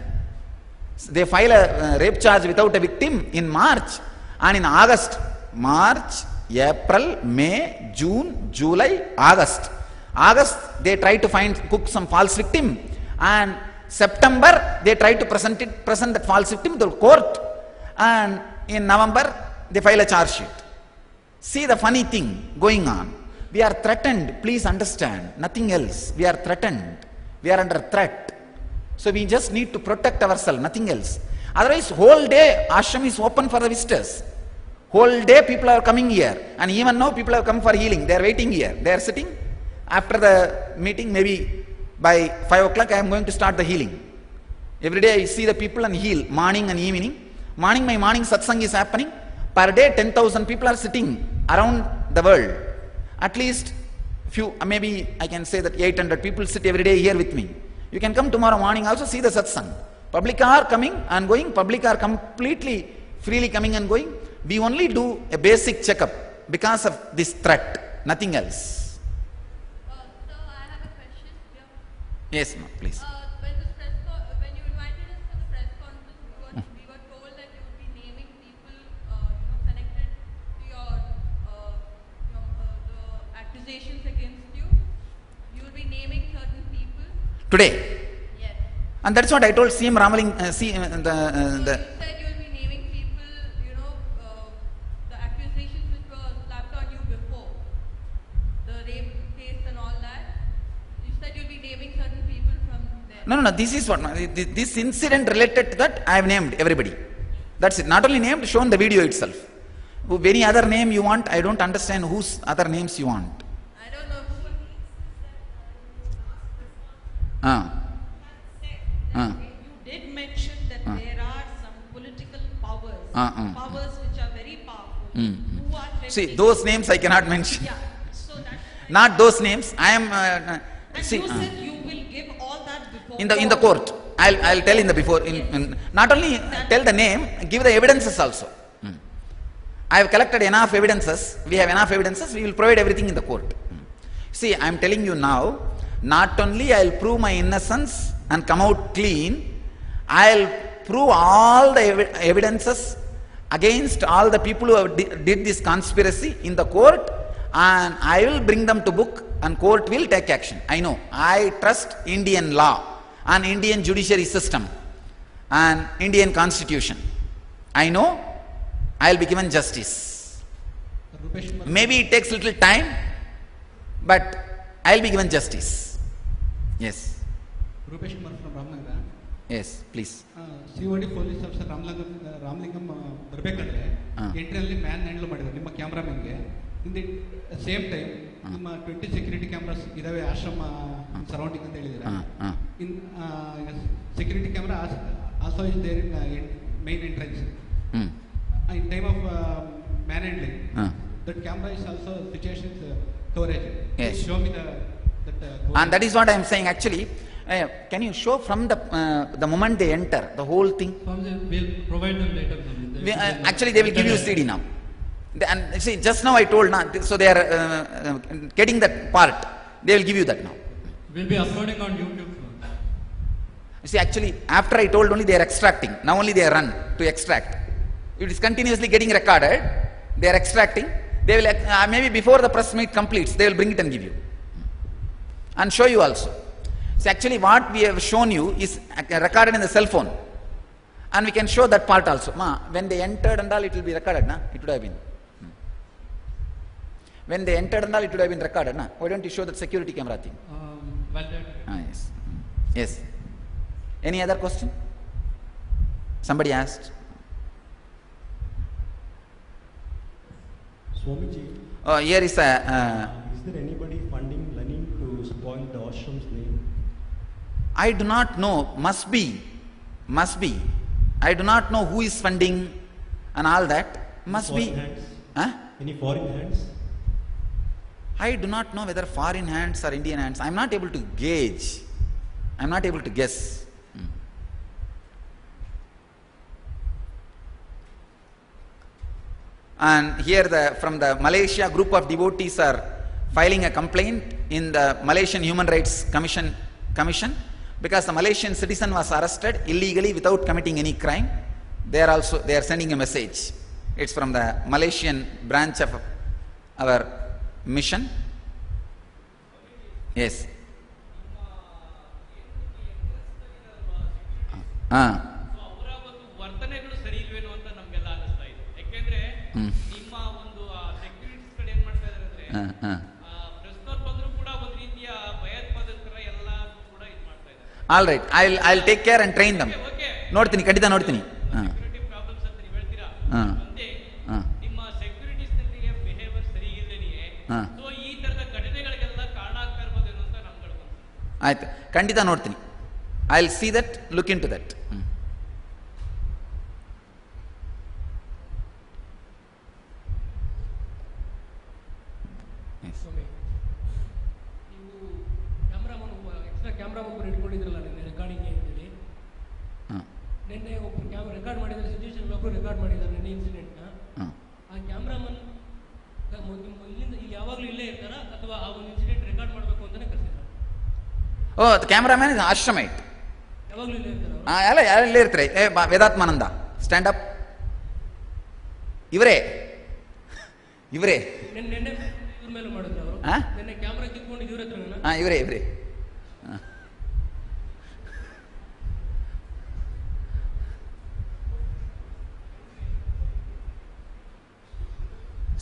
They file a rape charge without a victim in March, and in August, March, April, May, June, July, August, they try to cook some false victim, and September they try to present that false victim to the court, and in November they file a charge sheet. See the funny thing going on. We are threatened, please understand, nothing else. We are threatened. We are under threat. So we just need to protect ourselves, nothing else. Otherwise, whole day ashram is open for the visitors. Whole day people are coming here, and even now people have come for healing. They are waiting here. They are sitting. After the meeting, maybe by 5 o'clock, I am going to start the healing. Every day I see the people and heal, morning and evening. My morning satsang is happening. Per day, 10,000 people are sitting around the world. At least few, maybe I can say that 800 people sit every day here with me. You can come tomorrow morning also, see the satsang. Public are coming and going, public are completely freely coming and going. We only do a basic checkup because of this threat, nothing else. Sir, I have a question. Yes, ma'am, please. When you invited us for the press conference, we were told that you would be naming people to Today. Yes. And that's what I told CM Ramaling, You said you'll be naming people, you know, the accusations which were slapped on you before, the rape case and all that. You said you'll be naming certain people from there. No, this is what, this incident related to that, I have named everybody. That's it. Not only named, shown the video itself. Any other name you want, I don't understand whose other names you want. I don't know who. You did mention that there are some political powers, powers which are very powerful, who are See, those names I cannot mention. Yeah, so that's Not those names. I am. and See, you said you will give all that before in the court. I'll tell in the before. Not only tell the name, give the evidences also. I have collected enough evidences. We have enough evidences. We will provide everything in the court. See, I am telling you now. Not only I'll prove my innocence and come out clean, I'll prove all the evidences against all the people who have did this conspiracy in the court, and I will bring them to book, and court will take action. I know. I trust Indian law and Indian judiciary system and Indian constitution. I know I'll be given justice. Maybe it takes little time, but I'll be given justice. Yes. Rupesh Kumar from Ramnagar. Yes, please. COD police officer Ramlingam ಬರಬೇಕಾದ್ರೆ ಎಂಟ್ರಿಯಲ್ಲಿ man handle ಮಾಡಿದ್ರು ನಿಮ್ಮ ಕ್ಯಾಮ್ರಾಮನ್ಗೆ. In the same time ನಿಮ್ಮ 20 security cameras ಇದಾವೆ ashram surrounding ಅಂತ ಹೇಳಿದ್ರೆ. In security camera also is there in main entrance. In time of manhandling, that camera is also situation storage. Yes. Show me and that is what I am saying. Actually, can you show from the moment they enter the whole thing? We'll provide them later. Actually, they will give you CD now. And see, just now I told, so they are getting that part. They will give you that now. We'll be uploading on YouTube. See, actually, after I told only they are extracting. Now only they are run to extract. It is continuously getting recorded. They are extracting. They will maybe before the press meet completes, they will bring it and give you and show you also. So actually, what we have shown you is recorded in the cell phone, and we can show that part also. When they entered and all, it will be recorded. It would have been. When they entered and all, it would have been recorded. Why don't you show that security camera thing? Yes. Yes. Any other question? Somebody asked. Swamiji, here is a. Is there anybody funding Lenin to spoil the ashram's name? I do not know. Must be. I do not know who is funding and all that. Must be. Any foreign hands? I do not know whether foreign hands or Indian hands. I am not able to gauge. I am not able to guess. And here from the Malaysia group of devotees are filing a complaint in the Malaysian Human Rights Commission because the Malaysian citizen was arrested illegally without committing any crime. They are sending a message. It's from the Malaysian branch of our mission. Yes. ವರ್ತನೆಗಳು ಸರಿ ಇಲ್ವೇನೋ ಅಂತ ನಮ್ಗೆಲ್ಲ ಅನಿಸ್ತಾ ಇದೆ. ಯಾಕೆಂದ್ರೆ ನಿಮ್ಮ ಒಂದು securities ಕಡೆ ಏನ್ ಮಾಡ್ತಾ ಇದಾರೆ ಅಂದ್ರೆ ಪ್ರೆಸ್ನವ್ರು ಬಂದ್ರು ಕೂಡ ಒಂದ್ ರೀತಿಯ ಭಯೋತ್ಪಾದಕರ ಎಲ್ಲ ಕೂಡ ಇದು ಮಾಡ್ತಾ ಇದ್ದಾರೆ. All right, I'll take care and train them. ನೋಡ್ತೀನಿ, ಖಂಡಿತ ನೋಡ್ತೀನಿ. ಸೆಕ್ಯೂರಿಟಿ ಪ್ರಾಬ್ಲಮ್ಸ್ ಅಂತ ನೀವು ಹೇಳ್ತೀರಾ. ಮತ್ತೆ ನಿಮ್ಮ ಸೆಕ್ಯೂರಿಟೀಸ್ ನಲ್ಲಿ ಬಿಹೇವಿಯರ್ ಸರಿ ಇಲ್ಲದೇನೆ ಸೊ ಈ ತರದ ಘಟನೆಗಳಿಗೆಲ್ಲ ಕಾರಣ ಆಗ್ತಾ ಇರಬಹುದೇನೋ ಅಂತ ನಮ್ಗೆ ಅನ್ಸುತ್ತೆ. ಆಯ್ತು, ಖಂಡಿತ ನೋಡ್ತೀನಿ. I'll see that, look into that. ನೀವು ಕ್ಯಾಮ್ರಾಮನ್ ಎಕ್ಸ್ಟ್ರಾ ಕ್ಯಾಮ್ರಾಮನ್ ಇಟ್ಕೊಂಡಿದ್ರಲ್ಲ ನಿನ್ನೆ ರೆಕಾರ್ಡಿಂಗ್ ಅಂತೇಳಿ, ನಿನ್ನೆ ಒಬ್ಬರು ರೆಕಾರ್ಡ್ ಮಾಡಿದ್ದಾರೆ, ಸಿಚುವೇಶನ್ ಒಬ್ಬರು ರೆಕಾರ್ಡ್ ಮಾಡಿದ್ದಾರೆ ನಿನ್ನೆ ಇನ್ಸಿಡೆಂಟ್ನ. ಆ ಕ್ಯಾಮ್ರಾಮನ್ ಇಲ್ಲಿಂದ ಇಲ್ಲಿ ಯಾವಾಗಲೂ ಇಲ್ಲೇ ಇರ್ತಾರಾ ಅಥವಾ ಆ ಒಂದು ಇನ್ಸಿಡೆಂಟ್ ರೆಕಾರ್ಡ್ ಮಾಡಬೇಕು ಅಂತಾನೆ ಕರ್ಸಿದ್ದಾರೆ? Cameraman is ಆಶ್ರಮೈಟ್. ಯಾವಾಗಲೂ ಇಲ್ಲೇ ಇರ್ತಾರ? ಯಾರು ಇಲ್ಲೇ ಇರ್ತಾರೆ. Vedatmananda stand up. ಇವರೇ ನಿನ್ನೆ ಇವ್ರ ಮೇಲೆ ಮಾಡಿದ್ರು ಅವರು. ನಿನ್ನೆ ಕ್ಯಾಮ್ರಾ ಕಿತ್ಕೊಂಡು ಇವ್ರ ಹತ್ರ ಇವರೇ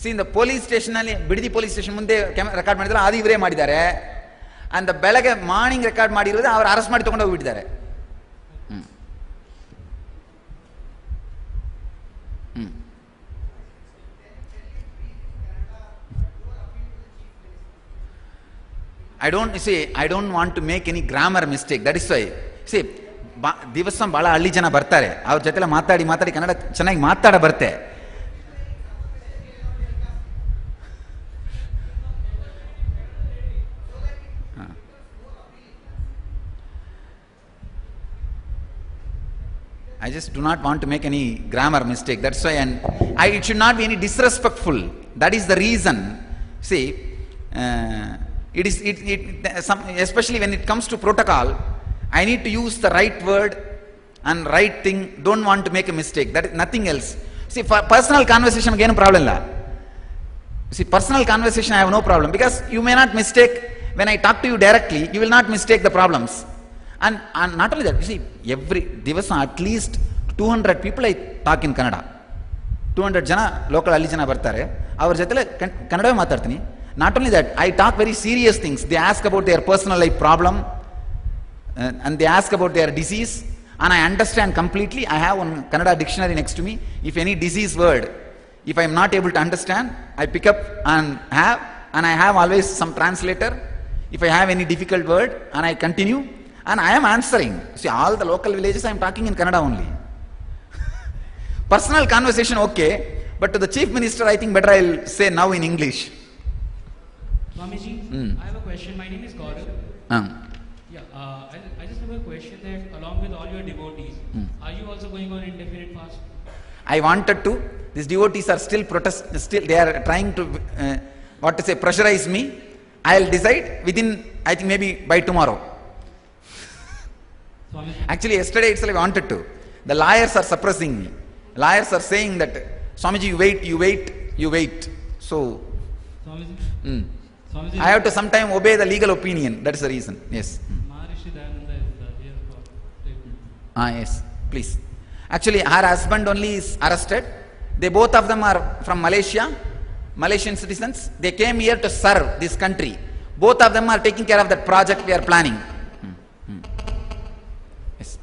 ಸಿ ದ ಪೊಲೀಸ್ ಸ್ಟೇಷನ್ ಅಲ್ಲಿ ಬಿಡದಿ ಪೊಲೀಸ್ ಸ್ಟೇಷನ್ ಮುಂದೆ ರೆಕಾರ್ಡ್ ಮಾಡಿದ್ರೆ ಅದು ಇವರೇ ಮಾಡಿದ್ದಾರೆ. ಅಂಡ್ ಬೆಳಗ್ಗೆ ಮಾರ್ನಿಂಗ್ ರೆಕಾರ್ಡ್ ಮಾಡಿರೋದು ಅವ್ರು ಅರೆಸ್ಟ್ ಮಾಡಿ ತಗೊಂಡು ಹೋಗ್ಬಿಟ್ಟಿದ್ದಾರೆ. I don't want to make any grammar mistake. That is why. See, ದಿವಸ ಭಾಳ ಹಳ್ಳಿ ಜನ ಬರ್ತಾರೆ, ಅವ್ರ ಜೊತೆಲ್ಲ ಮಾತಾಡಿ ಕನ್ನಡ ಚೆನ್ನಾಗಿ ಮಾತಾಡ ಬರುತ್ತೆ. I just do not want to make any grammar mistake. That's why, and it should not be any disrespectful. That is the reason. See, especially when it comes to protocol, I need to use the right word and right thing. Don't want to make a mistake. That is nothing else. See, for personal conversation, again, no problem la. See, personal conversation, I have no problem, because you may not mistake. When I talk to you directly, you will not mistake the problems. And not only that, you see, every divasa at least 200 people I talk in Kannada. 200 jana local alli jana bartare, avar jotele kannada maatartini. Not only that, I talk very serious things. They ask about their personal life problem, and they ask about their disease, and I understand completely. I have one Kannada dictionary next to me. If any disease word, if I am not able to understand, I pick up and I have always some translator. If I have any difficult word, and I continue, and I am answering. See, all the local villages I am talking in Kannada only. Personal conversation okay, but to the Chief Minister I think better I'll say now in English. Swamiji, I have a question. My name is Gaurav. I just have a question that along with all your devotees, are you also going on indefinite fast? I wanted to. These devotees are still they are trying to pressurize me. I'll decide within, I think maybe by tomorrow. Actually, yesterday itself I wanted to. The lawyers are suppressing me. Lawyers are saying that, Swamiji, you wait. So, Swamiji, I have to sometime obey the legal opinion. That is the reason. Yes. Maharishi Dayananda is here for statement. Yes, please. Actually, her husband only is arrested. They both of them are from Malaysia, Malaysian citizens. They came here to serve this country. Both of them are taking care of that project we are planning. Yes.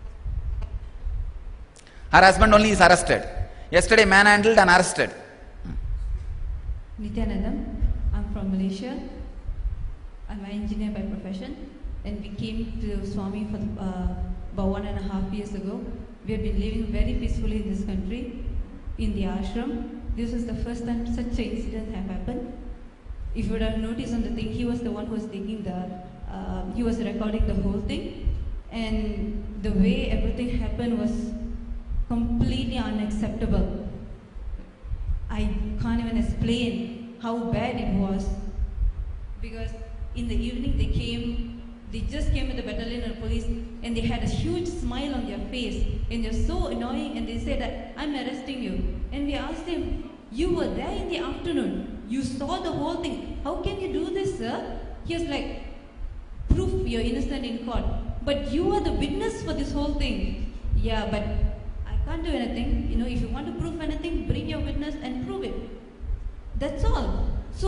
Her husband only is arrested. Yesterday, manhandled and arrested. Nityanandam, I'm from Malaysia. I'm an engineer by profession, and we came to Swami for about 1.5 years ago. We have been living very peacefully in this country, in the ashram. This is the first time such an incident have happened. If you would have noticed on the thing, he was the one who was taking he was recording the whole thing, and the way everything happened was completely unacceptable. I can't even explain how bad it was, because in the evening they just came with the battalion of police, and they had a huge smile on their face, and they're so annoying, and they said that, I'm arresting you. And we asked him, you were there in the afternoon, you saw the whole thing, how can you do this, sir? He was like, proof you're innocent in court, but you are the witness for this whole thing. Yeah, but I can't do anything. If you want to prove anything, bring your witness and prove it. That's all. So,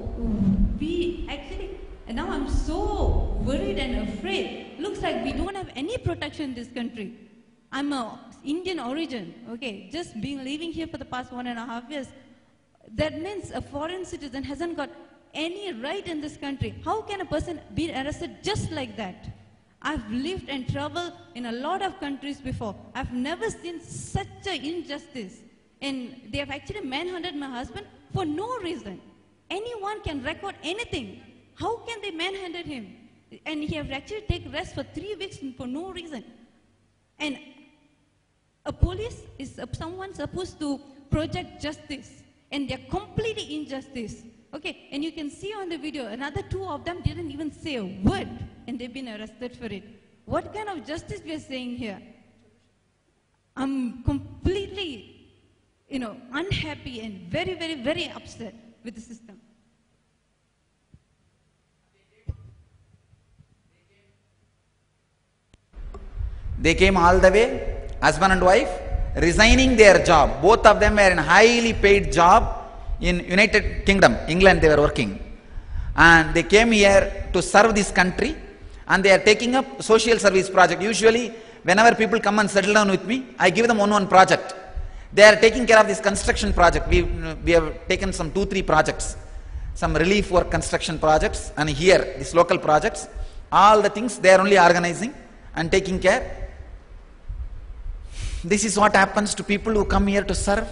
and now I'm so worried and afraid. Looks like we don't have any protection in this country. I'm a Indian origin, okay, just living here for the past 1.5 years. That means a foreign citizen hasn't got any right in this country. How can a person be arrested just like that? I've lived and traveled in a lot of countries before. I've never seen such an injustice. And they have actually manhunted my husband for no reason. Anyone can record anything. How can they manhandle him? And he have actually taken rest for 3 weeks for no reason. And a police is someone supposed to project justice, and they're completely injustice. Okay, and you can see on the video, another 2 of them didn't even say a word, and they've been arrested for it. What kind of justice we are saying here? I'm completely, unhappy and very, very, very upset with the system. They came all the way, husband and wife, resigning their job. Both of them were in a highly paid job in United Kingdom, England they were working. And they came here to serve this country, and they are taking up social service project. Usually, whenever people come and settle down with me, I give them one project. They are taking care of this construction project. We have taken some 2-3 projects, some relief work construction projects, and here, these local projects, all the things they are only organizing and taking care. This is what happens to people who come here to serve.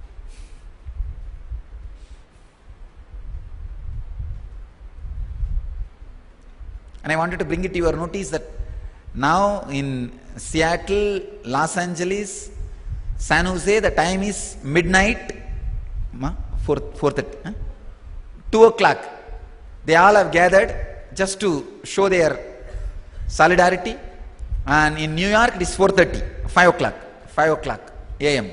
And I wanted to bring it to your notice that now in Seattle, Los Angeles, San Jose, the time is midnight, 4:30, 2 o'clock. They all have gathered just to show their solidarity. And in New York, it is 4:30, 5 o'clock a.m.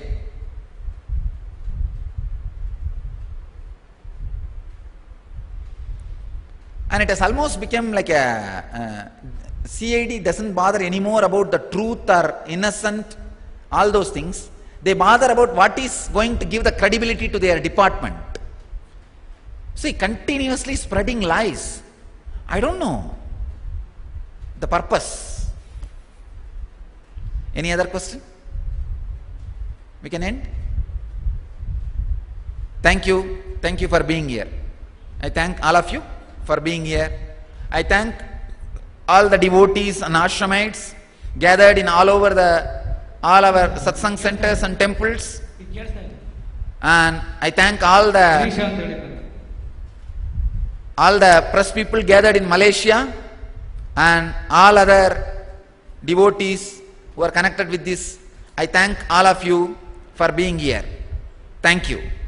And it has almost become like a CID doesn't bother anymore about the truth or innocent, all those things. They bother about what is going to give the credibility to their department. See, continuously spreading lies. I don't know the purpose. Any other question? We can end? Thank you. Thank you for being here. I thank all of you for being here. I thank all the devotees and ashramites gathered in all over all our satsang centers and temples. And I thank all the press people gathered in Malaysia and all other devotees who are connected with this. I thank all of you for being here. Thank you.